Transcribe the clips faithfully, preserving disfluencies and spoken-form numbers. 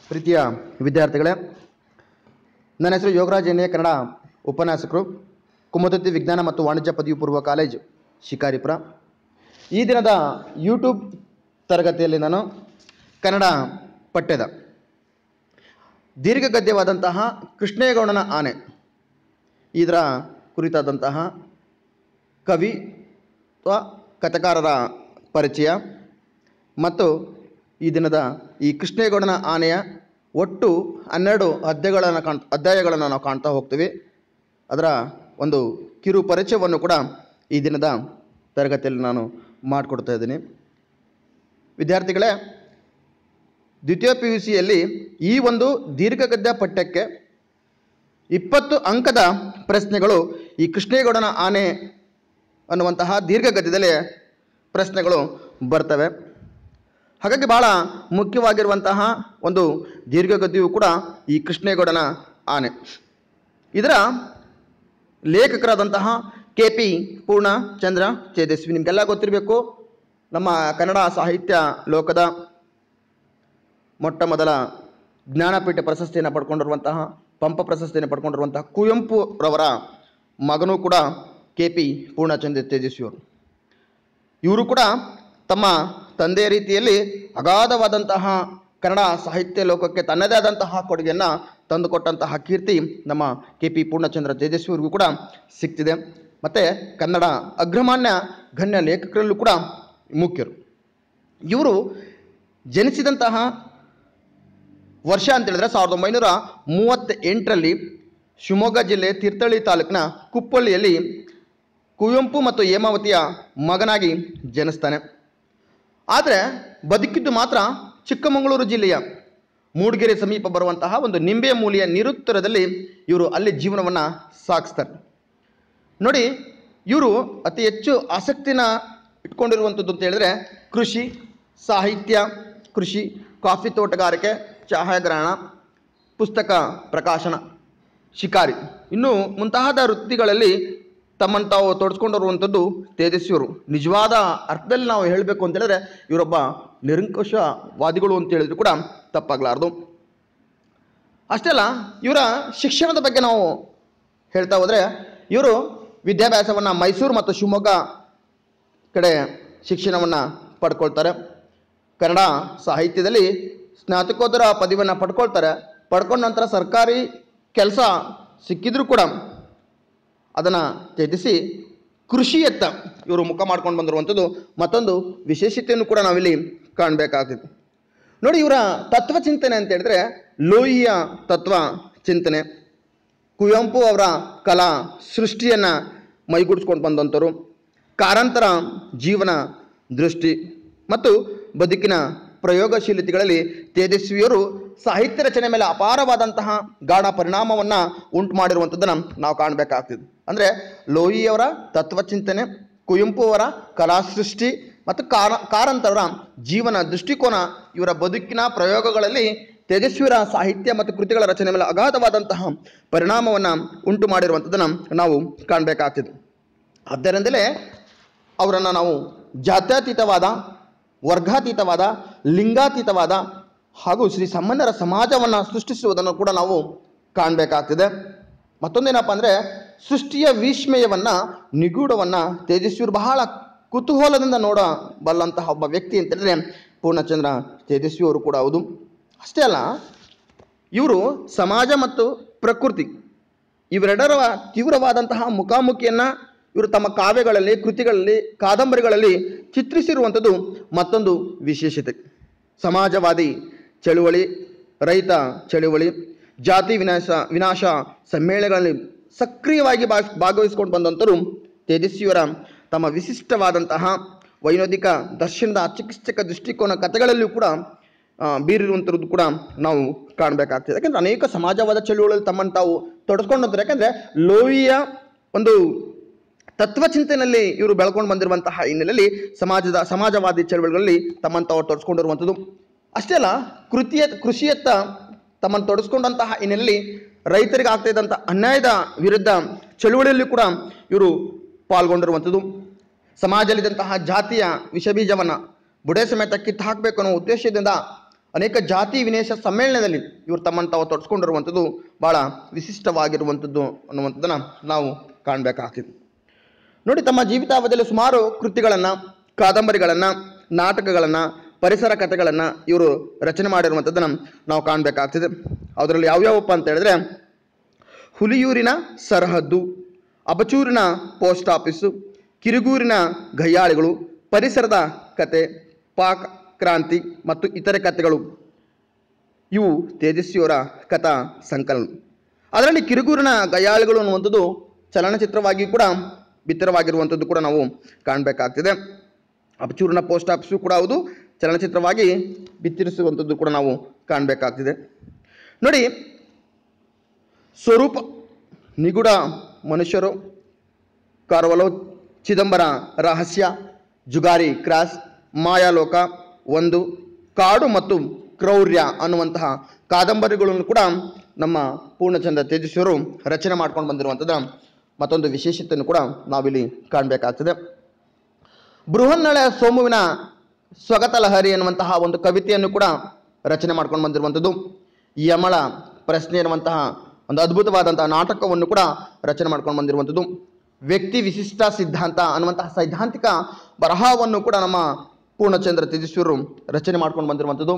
ಪ್ರೀತಿಯ ವಿದ್ಯಾರ್ಥಿಗಳೇ, ನನ್ನ ಹೆಸರು ಯೋಗರಾಜ್ ಎನ್ ಎ, ಕನ್ನಡ ಉಪನ್ಯಾಸಕರು, ಕುಮುದತಿ ವಿಜ್ಞಾನ ಮತ್ತು ವಾಣಿಜ್ಯ ಪದವಿ ಪೂರ್ವ ಕಾಲೇಜು ಶಿಕಾರಿಪುರ. ಈ ದಿನದ ಯೂಟ್ಯೂಬ್ ತರಗತಿಯಲ್ಲಿ ನಾನು ಕನ್ನಡ ಪಠ್ಯದ ದೀರ್ಘಗದ್ಯವಾದಂತಹ ಕೃಷ್ಣೇಗೌಡನ ಆನೆ ಇದರ ಕುರಿತಾದಂತಹ ಕವಿ ಅಥವಾ ಕಥೆಕಾರರ ಪರಿಚಯ ಮತ್ತು ಈ ದಿನದ ಈ ಕೃಷ್ಣೇಗೌಡನ ಆನೆಯ ಒಟ್ಟು ಹನ್ನೆರಡು ಅಧ್ಯಾಯಗಳನ್ನು ಕಾಣ್ ಅಧ್ಯಾಯಗಳನ್ನು ನಾವು ಕಾಣ್ತಾ ಹೋಗ್ತೀವಿ. ಅದರ ಒಂದು ಕಿರು ಪರಿಚಯವನ್ನು ಕೂಡ ಈ ದಿನದ ತರಗತಿಯಲ್ಲಿ ನಾನು ಮಾಡಿಕೊಡ್ತಾ ಇದ್ದೀನಿ. ವಿದ್ಯಾರ್ಥಿಗಳೇ, ದ್ವಿತೀಯ ಪಿ ಯು ಸಿಯಲ್ಲಿ ಈ ಒಂದು ದೀರ್ಘಗದ್ಯ ಪಠ್ಯಕ್ಕೆ ಇಪ್ಪತ್ತು ಅಂಕದ ಪ್ರಶ್ನೆಗಳು ಈ ಕೃಷ್ಣೇಗೌಡನ ಆನೆ ಅನ್ನುವಂತಹ ದೀರ್ಘಗದ್ಯದಲ್ಲಿ ಪ್ರಶ್ನೆಗಳು ಬರ್ತವೆ. ಹಾಗಾಗಿ ಭಾಳ ಮುಖ್ಯವಾಗಿರುವಂತಹ ಒಂದು ದೀರ್ಘಗದ್ಯವು ಕೂಡ ಈ ಕೃಷ್ಣೇಗೌಡನ ಆನೆ. ಇದರ ಲೇಖಕರಾದಂತಹ ಕೆ ಪಿ ಪೂರ್ಣಚಂದ್ರ ತೇಜಸ್ವಿ. ನಿಮಗೆಲ್ಲ ಗೊತ್ತಿರಬೇಕು, ನಮ್ಮ ಕನ್ನಡ ಸಾಹಿತ್ಯ ಲೋಕದ ಮೊಟ್ಟ ಮೊದಲ ಜ್ಞಾನಪೀಠ ಪ್ರಶಸ್ತಿಯನ್ನು ಪಡ್ಕೊಂಡಿರುವಂತಹ, ಪಂಪ ಪ್ರಶಸ್ತಿಯನ್ನು ಪಡ್ಕೊಂಡಿರುವಂತಹ ಕುವೆಂಪುರವರ ಮಗನೂ ಕೂಡ ಕೆ ಪಿ ಪೂರ್ಣಚಂದ್ರ ತೇಜಸ್ವಿಯವರು. ಇವರು ಕೂಡ ತಮ್ಮ ತಂದೆಯ ರೀತಿಯಲ್ಲಿ ಅಗಾಧವಾದಂತಹ ಕನ್ನಡ ಸಾಹಿತ್ಯ ಲೋಕಕ್ಕೆ ತನ್ನದೇ ಆದಂತಹ ಕೊಡುಗೆಯನ್ನು ತಂದುಕೊಟ್ಟಂತಹ ಕೀರ್ತಿ ನಮ್ಮ ಕೆ ಪಿ ಪೂರ್ಣಚಂದ್ರ ತೇಜಸ್ವಿಯವರಿಗೂ ಕೂಡ ಸಿಗ್ತಿದೆ. ಮತ್ತು ಕನ್ನಡ ಅಗ್ರಮಾನ್ಯ ಗಣ್ಯ ಲೇಖಕರಲ್ಲೂ ಕೂಡ ಮುಖ್ಯರು. ಇವರು ಜನಿಸಿದಂತಹ ವರ್ಷ ಅಂತೇಳಿದ್ರೆ ಸಾವಿರದ ಒಂಬೈನೂರ ಮೂವತ್ತ ಎಂಟರಲ್ಲಿ ಶಿವಮೊಗ್ಗ ಜಿಲ್ಲೆ ತೀರ್ಥಹಳ್ಳಿ ತಾಲೂಕಿನ ಕುಪ್ಪಳ್ಳಿಯಲ್ಲಿ ಕುವೆಂಪು ಮತ್ತು ಹೇಮಾವತಿಯ ಮಗನಾಗಿ ಜನಿಸ್ತಾನೆ. ಆದರೆ ಬದುಕಿದ್ದು ಮಾತ್ರ ಚಿಕ್ಕಮಗಳೂರು ಜಿಲ್ಲೆಯ ಮೂಡಿಗೆರೆ ಸಮೀಪ ಬರುವಂತಹ ಒಂದು ನಿಂಬೆ ಮೂಲೆಯ ನಿರುತ್ತರದಲ್ಲಿ ಇವರು ಅಲ್ಲಿ ಜೀವನವನ್ನು ಸಾಗಿಸ್ತಾರೆ. ನೋಡಿ, ಇವರು ಅತಿ ಹೆಚ್ಚು ಆಸಕ್ತಿನ ಇಟ್ಕೊಂಡಿರುವಂಥದ್ದು ಅಂತ ಹೇಳಿದ್ರೆ ಕೃಷಿ, ಸಾಹಿತ್ಯ, ಕೃಷಿ, ಕಾಫಿ ತೋಟಗಾರಿಕೆ, ಛಾಯಾಗ್ರಹಣ, ಪುಸ್ತಕ ಪ್ರಕಾಶನ, ಶಿಕಾರಿ, ಇನ್ನೂ ಮುಂತಾದ ವೃತ್ತಿಗಳಲ್ಲಿ ತಮ್ಮನ್ನು ತಾವು ತೊಡಸ್ಕೊಂಡಿರುವಂಥದ್ದು ತೇಜಸ್ವಿಯವರು. ನಿಜವಾದ ಅರ್ಥದಲ್ಲಿ ನಾವು ಹೇಳಬೇಕು ಅಂತ ಹೇಳಿದ್ರೆ ಇವರೊಬ್ಬ ನಿರಂಕುಶವಾದಿಗಳು ಅಂತ ಹೇಳಿದ್ರು ಕೂಡ ತಪ್ಪಾಗಲಾರ್ದು. ಅಷ್ಟೇ ಅಲ್ಲ, ಇವರ ಶಿಕ್ಷಣದ ಬಗ್ಗೆ ನಾವು ಹೇಳ್ತಾ ಹೋದರೆ ಇವರು ವಿದ್ಯಾಭ್ಯಾಸವನ್ನು ಮೈಸೂರು ಮತ್ತು ಶಿವಮೊಗ್ಗ ಕಡೆ ಶಿಕ್ಷಣವನ್ನು ಪಡ್ಕೊಳ್ತಾರೆ. ಕನ್ನಡ ಸಾಹಿತ್ಯದಲ್ಲಿ ಸ್ನಾತಕೋತ್ತರ ಪದವಿಯನ್ನು ಪಡ್ಕೊಳ್ತಾರೆ. ಪಡ್ಕೊಂಡ ನಂತರ ಸರ್ಕಾರಿ ಕೆಲಸ ಸಿಕ್ಕಿದ್ರೂ ಕೂಡ ಅದನ್ನು ತ್ಯಜಿಸಿ ಕೃಷಿಯತ್ತ ಇವರು ಮುಖ ಮಾಡ್ಕೊಂಡು ಬಂದಿರುವಂಥದ್ದು ಮತ್ತೊಂದು ವಿಶೇಷತೆಯನ್ನು ಕೂಡ ನಾವಿಲ್ಲಿ ಕಾಣಬೇಕಾಗ್ತದೆ. ನೋಡಿ, ಇವರ ತತ್ವ ಚಿಂತನೆ ಅಂತ ಹೇಳಿದ್ರೆ ಲೋಹಿಯ ತತ್ವ ಚಿಂತನೆ, ಕುವೆಂಪು ಅವರ ಕಲಾ ಸೃಷ್ಟಿಯನ್ನು ಮೈಗೂಡಿಸ್ಕೊಂಡು ಬಂದಂಥವ್ರು, ಕಾರಂತರ ಜೀವನ ದೃಷ್ಟಿ ಮತ್ತು ಬದುಕಿನ ಪ್ರಯೋಗಶೀಲತೆಗಳಲ್ಲಿ ತೇಜಸ್ವಿಯವರು ಸಾಹಿತ್ಯ ರಚನೆ ಮೇಲೆ ಅಪಾರವಾದಂತಹ ಗಾಢ ಪರಿಣಾಮವನ್ನು ಉಂಟು ಮಾಡಿರುವಂಥದ್ದನ್ನು ನಾವು ಕಾಣಬೇಕಾಗ್ತದೆ. ಅಂದರೆ ಲೋಹಿಯವರ ತತ್ವಚಿಂತನೆ, ಕುವೆಂಪು ಅವರ ಕಲಾಸೃಷ್ಟಿ ಮತ್ತು ಕಾರ ಕಾರಂತರವರ ಜೀವನ ದೃಷ್ಟಿಕೋನ ಇವರ ಬದುಕಿನ ಪ್ರಯೋಗಗಳಲ್ಲಿ ತೇಜಸ್ವಿಯರ ಸಾಹಿತ್ಯ ಮತ್ತು ಕೃತಿಗಳ ರಚನೆ ಮೇಲೆ ಅಗಾಧವಾದಂತಹ ಪರಿಣಾಮವನ್ನು ಉಂಟು ಮಾಡಿರುವಂಥದ್ದನ್ನು ನಾವು ಕಾಣಬೇಕಾಗ್ತದೆ. ಆದ್ದರಿಂದಲೇ ಅವರನ್ನು ನಾವು ಜಾತ್ಯತೀತವಾದ, ವರ್ಗಾತೀತವಾದ, ಲಿಂಗಾತೀತವಾದ ಹಾಗೂ ಶ್ರೀ ಸಾಮಾನ್ಯರ ಸಮಾಜವನ್ನು ಸೃಷ್ಟಿಸುವುದನ್ನು ಕೂಡ ನಾವು ಕಾಣಬೇಕಾಗ್ತದೆ. ಮತ್ತೊಂದೇನಪ್ಪ ಅಂದರೆ ಸೃಷ್ಟಿಯ ವಿಸ್ಮಯವನ್ನು, ನಿಗೂಢವನ್ನು ತೇಜಸ್ವಿಯವರು ಬಹಳ ಕುತೂಹಲದಿಂದ ನೋಡಬಲ್ಲಂತಹ ಒಬ್ಬ ವ್ಯಕ್ತಿ ಅಂತೇಳಿದ್ರೆ ಪೂರ್ಣಚಂದ್ರ ತೇಜಸ್ವಿಯವರು ಕೂಡ ಹೌದು. ಅಷ್ಟೇ ಅಲ್ಲ, ಇವರು ಸಮಾಜ ಮತ್ತು ಪ್ರಕೃತಿ ಇವೆರಡರ ತೀವ್ರವಾದಂತಹ ಮುಖಾಮುಖಿಯನ್ನು ಇವರು ತಮ್ಮ ಕಾವ್ಯಗಳಲ್ಲಿ, ಕೃತಿಗಳಲ್ಲಿ, ಕಾದಂಬರಿಗಳಲ್ಲಿ ಚಿತ್ರಿಸಿರುವಂಥದ್ದು ಮತ್ತೊಂದು ವಿಶೇಷತೆ. ಸಮಾಜವಾದಿ ಚಳುವಳಿ, ರೈತ ಚಳುವಳಿ, ಜಾತಿ ವಿನಾಶ ವಿನಾಶ ಸಮ್ಮೇಳನಗಳಲ್ಲಿ ಸಕ್ರಿಯವಾಗಿ ಭಾಗವಹಿಸಿಕೊಂಡು ಬಂದಂಥವರು ತೇಜಸ್ವಿಯವರ ತಮ್ಮ ವಿಶಿಷ್ಟವಾದಂತಹ ವೈನೋದಿಕ ದರ್ಶನದ ಚಿಕಿತ್ಸಕ ದೃಷ್ಟಿಕೋನ ಕಥೆಗಳಲ್ಲಿಯೂ ಕೂಡ ಬೀರಿರುವಂಥದ್ದು ಕೂಡ ನಾವು ಕಾಣಬೇಕಾಗ್ತದೆ. ಯಾಕೆಂದರೆ ಅನೇಕ ಸಮಾಜವಾದ ಚಳುವಳಿಯಲ್ಲಿ ತಮ್ಮನ್ನು ತಾವು ತೊಡಸ್ಕೊಂಡಂತಾರೆ. ಯಾಕೆಂದರೆ ಲೋಹಿಯ ಒಂದು ತತ್ವಚಿಂತನೆಯಲ್ಲಿ ಇವರು ಬೆಳ್ಕೊಂಡು ಬಂದಿರುವಂತಹ ಹಿನ್ನೆಲೆಯಲ್ಲಿ ಸಮಾಜದ ಸಮಾಜವಾದಿ ಚಳವಳಿಗಳಲ್ಲಿ ತಮ್ಮನ್ನು ತಾವು ತೊಡಸ್ಕೊಂಡಿರುವಂಥದ್ದು. ಅಷ್ಟೇ ಅಲ್ಲ, ಕೃತಿಯ ಕೃಷಿಯತ್ತ ತಮ್ಮನ್ನು ತೊಡಸ್ಕೊಂಡಂತಹ ಹಿನ್ನೆಲೆಯಲ್ಲಿ ರೈತರಿಗೆ ಆಗ್ತಾ ಇದ್ದಂಥ ಅನ್ಯಾಯದ ವಿರುದ್ಧ ಚಳುವಳಿಯಲ್ಲಿ ಕೂಡ ಇವರು ಪಾಲ್ಗೊಂಡಿರುವಂಥದ್ದು. ಸಮಾಜದಲ್ಲಿದ್ದಂತಹ ಜಾತಿಯ ವಿಷಬೀಜವನ್ನು ಬುಡೆ ಸಮೇತ ಕಿತ್ತು ಹಾಕಬೇಕು ಅನ್ನೋ ಉದ್ದೇಶದಿಂದ ಅನೇಕ ಜಾತಿ ವಿನೇಶ ಸಮ್ಮೇಳನದಲ್ಲಿ ಇವರು ತಮ್ಮನ್ನು ತಾವು ತೊಡಸ್ಕೊಂಡಿರುವಂಥದ್ದು ಭಾಳ ವಿಶಿಷ್ಟವಾಗಿರುವಂಥದ್ದು ಅನ್ನುವಂಥದ್ದನ್ನು ನಾವು ಕಾಣಬೇಕಾಗ್ತದೆ. ನೋಡಿ, ತಮ್ಮ ಜೀವಿತಾವಧಿಯಲ್ಲಿ ಸುಮಾರು ಕೃತಿಗಳನ್ನು, ಕಾದಂಬರಿಗಳನ್ನು, ನಾಟಕಗಳನ್ನು, ಪರಿಸರ ಕಥೆಗಳನ್ನು ಇವರು ರಚನೆ ಮಾಡಿರುವಂಥದ್ದನ್ನು ನಾವು ಕಾಣಬೇಕಾಗ್ತದೆ. ಅದರಲ್ಲಿ ಯಾವ್ಯಾವಪ್ಪ ಅಂತ ಹೇಳಿದ್ರೆ, ಹುಲಿಯೂರಿನ ಸರಹದ್ದು, ಅಬಚೂರಿನ ಪೋಸ್ಟ್ ಆಫೀಸು, ಕಿರುಗೂರಿನ ಗಯ್ಯಾಳಿಗಳು, ಪರಿಸರದ ಕತೆ, ಪಾಕ್ ಕ್ರಾಂತಿ ಮತ್ತು ಇತರೆ ಕಥೆಗಳು ಇವು ತೇಜಸ್ವಿಯವರ ಕಥಾ ಸಂಕಲನ. ಅದರಲ್ಲಿ ಕಿರುಗೂರಿನ ಗಯ್ಯಾಳಿಗಳು ಅನ್ನುವಂಥದ್ದು ಚಲನಚಿತ್ರವಾಗಿ ಕೂಡ ಬಿತ್ತರವಾಗಿರುವಂಥದ್ದು ಕೂಡ ನಾವು ಕಾಣಬೇಕಾಗ್ತದೆ. ಅಬಚೂರಿನ ಪೋಸ್ಟ್ ಆಫೀಸು ಕೂಡ ಹೌದು, ಚಲನಚಿತ್ರವಾಗಿ ಬಿತ್ತರಿಸುವಂಥದ್ದು ಕೂಡ ನಾವು ಕಾಣಬೇಕಾಗ್ತಿದೆ. ನೋಡಿ, ಸ್ವರೂಪ, ನಿಗೂಢ ಮನುಷ್ಯರು, ಕಾರ್ವಲೋ, ಚಿದಂಬರ ರಹಸ್ಯ, ಜುಗಾರಿ ಕ್ರಾಸ್, ಮಾಯಾಲೋಕ ಒಂದು, ಕಾಡು ಮತ್ತು ಕ್ರೌರ್ಯ ಅನ್ನುವಂತಹ ಕಾದಂಬರಿಗಳನ್ನು ಕೂಡ ನಮ್ಮ ಪೂರ್ಣಚಂದ್ರ ತೇಜಸ್ವಿಯವರು ರಚನೆ ಮಾಡ್ಕೊಂಡು ಬಂದಿರುವಂಥದ್ದು ಮತ್ತೊಂದು ವಿಶೇಷತೆಯನ್ನು ಕೂಡ ನಾವಿಲ್ಲಿ ಕಾಣಬೇಕಾಗ್ತದೆ. ಬೃಹನ್ನಳೆ ಸೋಮುವಿನ ಸ್ವಗತ ಲಹರಿ ಎನ್ನುವಂತಹ ಒಂದು ಕವಿತೆಯನ್ನು ಕೂಡ ರಚನೆ ಮಾಡ್ಕೊಂಡು ಬಂದಿರುವಂಥದ್ದು. ಯಮಳ ಪ್ರಶ್ನೆ ಎನ್ನುವಂತಹ ಒಂದು ಅದ್ಭುತವಾದಂತಹ ನಾಟಕವನ್ನು ಕೂಡ ರಚನೆ ಮಾಡ್ಕೊಂಡು ಬಂದಿರುವಂಥದ್ದು. ವ್ಯಕ್ತಿ ವಿಶಿಷ್ಟ ಸಿದ್ಧಾಂತ ಅನ್ನುವಂತಹ ಸೈದ್ಧಾಂತಿಕ ಬರಹವನ್ನು ಕೂಡ ನಮ್ಮ ಪೂರ್ಣಚಂದ್ರ ತೇಜಸ್ವಿಯವರು ರಚನೆ ಮಾಡ್ಕೊಂಡು ಬಂದಿರುವಂಥದ್ದು.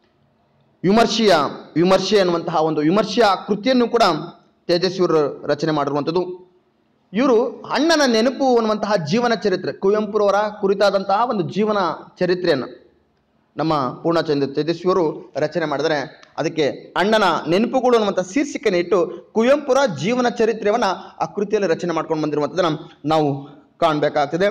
ವಿಮರ್ಶೆಯ ವಿಮರ್ಶೆ ಅನ್ನುವಂತಹ ಒಂದು ವಿಮರ್ಶೆಯ ಕೃತಿಯನ್ನು ಕೂಡ ತೇಜಸ್ವಿಯವರು ರಚನೆ ಮಾಡಿರುವಂಥದ್ದು. ಇವರು ಅಣ್ಣನ ನೆನಪು ಅನ್ನುವಂತಹ ಜೀವನ ಚರಿತ್ರೆ, ಕುವೆಂಪುರವರ ಕುರಿತಾದಂತಹ ಒಂದು ಜೀವನ ಚರಿತ್ರೆಯನ್ನು ನಮ್ಮ ಪೂರ್ಣಚಂದ್ರ ತೇಜಸ್ವಿಯವರು ರಚನೆ ಮಾಡಿದರೆ ಅದಕ್ಕೆ ಅಣ್ಣನ ನೆನಪುಗಳು ಅನ್ನುವಂಥ ಶೀರ್ಷಿಕೆಯನ್ನು ಇಟ್ಟು ಕುವೆಂಪುರ ಜೀವನ ಚರಿತ್ರೆಯನ್ನು ಆ ಕೃತಿಯಲ್ಲಿ ರಚನೆ ಮಾಡ್ಕೊಂಡು ಬಂದಿರುವಂಥದ್ದನ್ನು ನಾವು ಕಾಣಬೇಕಾಗ್ತದೆ.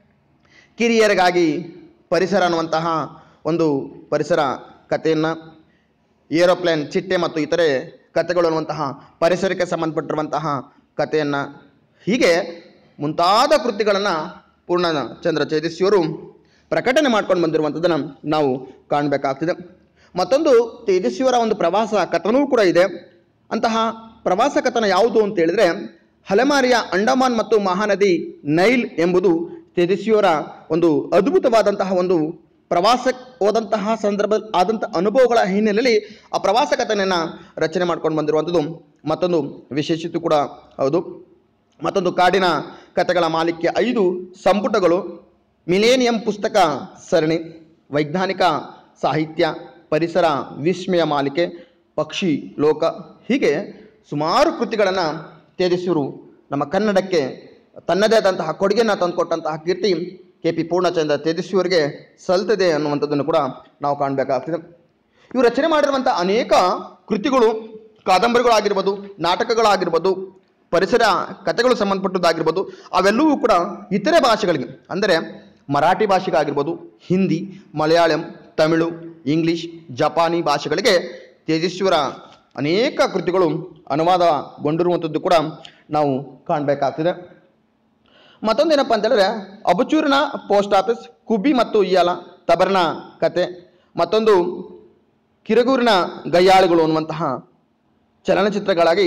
ಕಿರಿಯರಿಗಾಗಿ ಪರಿಸರ ಅನ್ನುವಂತಹ ಒಂದು ಪರಿಸರ ಕಥೆಯನ್ನು, ಏರೋಪ್ಲೇನ್, ಚಿಟ್ಟೆ ಮತ್ತು ಇತರೆ ಕಥೆಗಳು ಅನ್ನುವಂತಹ ಪರಿಸರಕ್ಕೆ ಸಂಬಂಧಪಟ್ಟಿರುವಂತಹ ಕಥೆಯನ್ನು, ಹೀಗೆ ಮುಂತಾದ ಕೃತಿಗಳನ್ನು ಪೂರ್ಣಚಂದ್ರ ತೇಜಸ್ವಿಯವರು ಪ್ರಕಟಣೆ ಮಾಡ್ಕೊಂಡು ಬಂದಿರುವಂಥದ್ದನ್ನು ನಾವು ಕಾಣಬೇಕಾಗ್ತದೆ. ಮತ್ತೊಂದು ತೇಜಸ್ವಿಯವರ ಒಂದು ಪ್ರವಾಸ ಕಥನವೂ ಕೂಡ ಇದೆ. ಅಂತಹ ಪ್ರವಾಸ ಕಥನ ಯಾವುದು ಅಂತ ಹೇಳಿದ್ರೆ, ಅಲೆಮಾರಿಯ ಅಂಡಮಾನ್ ಮತ್ತು ಮಹಾನದಿ ನೈಲ್ ಎಂಬುದು ತೇಜಸ್ವಿಯವರ ಒಂದು ಅದ್ಭುತವಾದಂತಹ ಒಂದು ಪ್ರವಾಸಕ್ಕೆ ಹೋದಂತಹ ಸಂದರ್ಭ ಆದಂಥ ಅನುಭವಗಳ ಹಿನ್ನೆಲೆಯಲ್ಲಿ ಆ ಪ್ರವಾಸ ಕಥನೆಯನ್ನು ರಚನೆ ಮಾಡ್ಕೊಂಡು ಬಂದಿರುವಂಥದ್ದು ಮತ್ತೊಂದು ವಿಶೇಷತೆ ಕೂಡ ಹೌದು. ಮತ್ತೊಂದು ಕಾಡಿನ ಕಥೆಗಳ ಮಾಲಿಕೆ ಐದು ಸಂಪುಟಗಳು, ಮಿಲೇನಿಯಂ ಪುಸ್ತಕ ಸರಣಿ, ವೈಜ್ಞಾನಿಕ ಸಾಹಿತ್ಯ, ಪರಿಸರ ವಿಸ್ಮಯ ಮಾಲಿಕೆ, ಪಕ್ಷಿ ಲೋಕ, ಹೀಗೆ ಸುಮಾರು ಕೃತಿಗಳನ್ನು ತೇಜಸ್ವಿಯವರು ನಮ್ಮ ಕನ್ನಡಕ್ಕೆ ತನ್ನದೇ ಆದಂತಹ ಕೊಡುಗೆಯನ್ನು ತಂದುಕೊಟ್ಟಂತಹ ಕೀರ್ತಿ ಕೆ ಪಿ ಪೂರ್ಣಚಂದ್ರ ತೇಜಸ್ವಿಯವರಿಗೆ ಸಲ್ತದೆ ಅನ್ನುವಂಥದ್ದನ್ನು ಕೂಡ ನಾವು ಕಾಣಬೇಕಾಗ್ತದೆ. ಇವರು ರಚನೆ ಮಾಡಿರುವಂಥ ಅನೇಕ ಕೃತಿಗಳು, ಕಾದಂಬರಿಗಳಾಗಿರ್ಬೋದು, ನಾಟಕಗಳಾಗಿರ್ಬೋದು, ಪರಿಸರ ಕಥೆಗಳು ಸಂಬಂಧಪಟ್ಟದ್ದಾಗಿರ್ಬೋದು, ಅವೆಲ್ಲವೂ ಕೂಡ ಇತರೆ ಭಾಷೆಗಳಿಗೆ ಅಂದರೆ ಮರಾಠಿ ಭಾಷೆಗೆ ಆಗಿರ್ಬೋದು, ಹಿಂದಿ, ಮಲಯಾಳಂ, ತಮಿಳು, ಇಂಗ್ಲೀಷ್, ಜಪಾನಿ ಭಾಷೆಗಳಿಗೆ ತೇಜಸ್ವಿಯವರ ಅನೇಕ ಕೃತಿಗಳು ಅನುವಾದಗೊಂಡಿರುವಂಥದ್ದು ಕೂಡ ನಾವು ಕಾಣಬೇಕಾಗ್ತದೆ. ಮತ್ತೊಂದೇನಪ್ಪ ಅಂತ ಹೇಳಿದ್ರೆ, ಅಬಚೂರಿನ ಪೋಸ್ಟ್ ಆಫೀಸ್, ಕುಬಿ ಮತ್ತು ಇಯಾಲ, ತಬರ್ನ ಕತೆ, ಮತ್ತೊಂದು ಕಿರುಗೂರಿನ ಗಯ್ಯಾಳಿಗಳು ಅನ್ನುವಂತಹ ಚಲನಚಿತ್ರಗಳಾಗಿ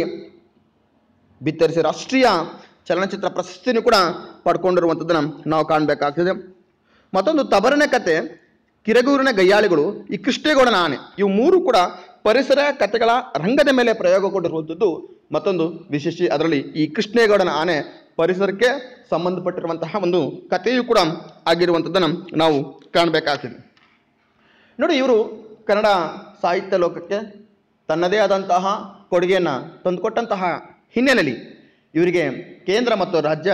ಬಿತ್ತರಿಸಿ ರಾಷ್ಟ್ರೀಯ ಚಲನಚಿತ್ರ ಪ್ರಶಸ್ತಿನೂ ಕೂಡ ಪಡ್ಕೊಂಡಿರುವಂಥದ್ದನ್ನು ನಾವು ಕಾಣಬೇಕಾಗ್ತದೆ. ಮತ್ತೊಂದು ತಬರನ ಕತೆ, ಕಿರಗೂರಿನ ಗಯ್ಯಾಳಿಗಳು, ಈ ಕೃಷ್ಣೇಗೌಡನ ಆನೆ, ಇವು ಮೂರು ಕೂಡ ಪರಿಸರ ಕಥೆಗಳ ರಂಗದ ಮೇಲೆ ಪ್ರಯೋಗಗೊಂಡಿರುವಂಥದ್ದು ಮತ್ತೊಂದು ವಿಶೇಷ. ಅದರಲ್ಲಿ ಈ ಕೃಷ್ಣೇಗೌಡನ ಆನೆ ಪರಿಸರಕ್ಕೆ ಸಂಬಂಧಪಟ್ಟಿರುವಂತಹ ಒಂದು ಕಥೆಯೂ ಕೂಡ ಆಗಿರುವಂಥದ್ದನ್ನು ನಾವು ಕಾಣಬೇಕಾಗ್ತದೆ. ನೋಡಿ, ಇವರು ಕನ್ನಡ ಸಾಹಿತ್ಯ ಲೋಕಕ್ಕೆ ತನ್ನದೇ ಆದಂತಹ ಕೊಡುಗೆಯನ್ನು ತಂದುಕೊಟ್ಟಂತಹ ಹಿನ್ನೆಲೆಯಲ್ಲಿ ಇವರಿಗೆ ಕೇಂದ್ರ ಮತ್ತು ರಾಜ್ಯ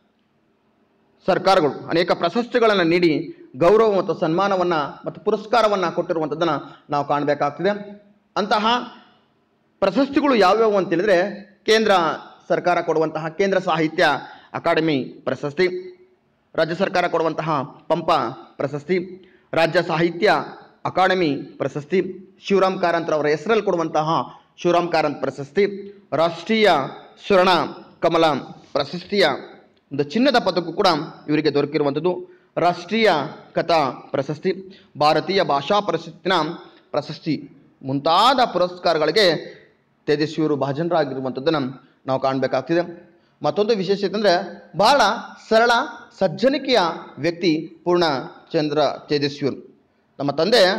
ಸರ್ಕಾರಗಳು ಅನೇಕ ಪ್ರಶಸ್ತಿಗಳನ್ನು ನೀಡಿ ಗೌರವ ಮತ್ತು ಸನ್ಮಾನವನ್ನು ಮತ್ತು ಪುರಸ್ಕಾರವನ್ನು ಕೊಟ್ಟಿರುವಂಥದ್ದನ್ನು ನಾವು ಕಾಣಬೇಕಾಗ್ತದೆ. ಅಂತಹ ಪ್ರಶಸ್ತಿಗಳು ಯಾವ್ಯಾವು ಅಂತೇಳಿದರೆ, ಕೇಂದ್ರ ಸರ್ಕಾರ ಕೊಡುವಂತಹ ಕೇಂದ್ರ ಸಾಹಿತ್ಯ ಅಕಾಡೆಮಿ ಪ್ರಶಸ್ತಿ, ರಾಜ್ಯ ಸರ್ಕಾರ ಕೊಡುವಂತಹ ಪಂಪ ಪ್ರಶಸ್ತಿ, ರಾಜ್ಯ ಸಾಹಿತ್ಯ ಅಕಾಡೆಮಿ ಪ್ರಶಸ್ತಿ, ಶಿವರಾಮ್ ಕಾರಂತರವರ ಹೆಸರಲ್ಲಿ ಕೊಡುವಂತಹ ಶಿವರಾಮ್ ಕಾರಂತ್ ಪ್ರಶಸ್ತಿ, ರಾಷ್ಟ್ರೀಯ ಸ್ವರ್ಣ ಕಮಲ ಪ್ರಶಸ್ತಿಯ ಒಂದು ಚಿನ್ನದ ಪದಕ್ಕೂ ಕೂಡ ಇವರಿಗೆ ದೊರಕಿರುವಂಥದ್ದು, ರಾಷ್ಟ್ರೀಯ ಕಥಾ ಪ್ರಶಸ್ತಿ, ಭಾರತೀಯ ಭಾಷಾ ಪರಿಷತ್ತಿನ ಪ್ರಶಸ್ತಿ ಮುಂತಾದ ಪುರಸ್ಕಾರಗಳಿಗೆ ತೇಜಸ್ವಿಯವರು ಭಾಜನರಾಗಿರುವಂಥದ್ದನ್ನು ನಾವು ಕಾಣಬೇಕಾಗ್ತಿದೆ. ಮತ್ತೊಂದು ವಿಶೇಷತೆ ಅಂದರೆ, ಬಹಳ ಸರಳ ಸಜ್ಜನಿಕೆಯ ವ್ಯಕ್ತಿ ಪೂರ್ಣಚಂದ್ರ ತೇಜಸ್ವಿಯವರು. ನಮ್ಮ ತಂದೆ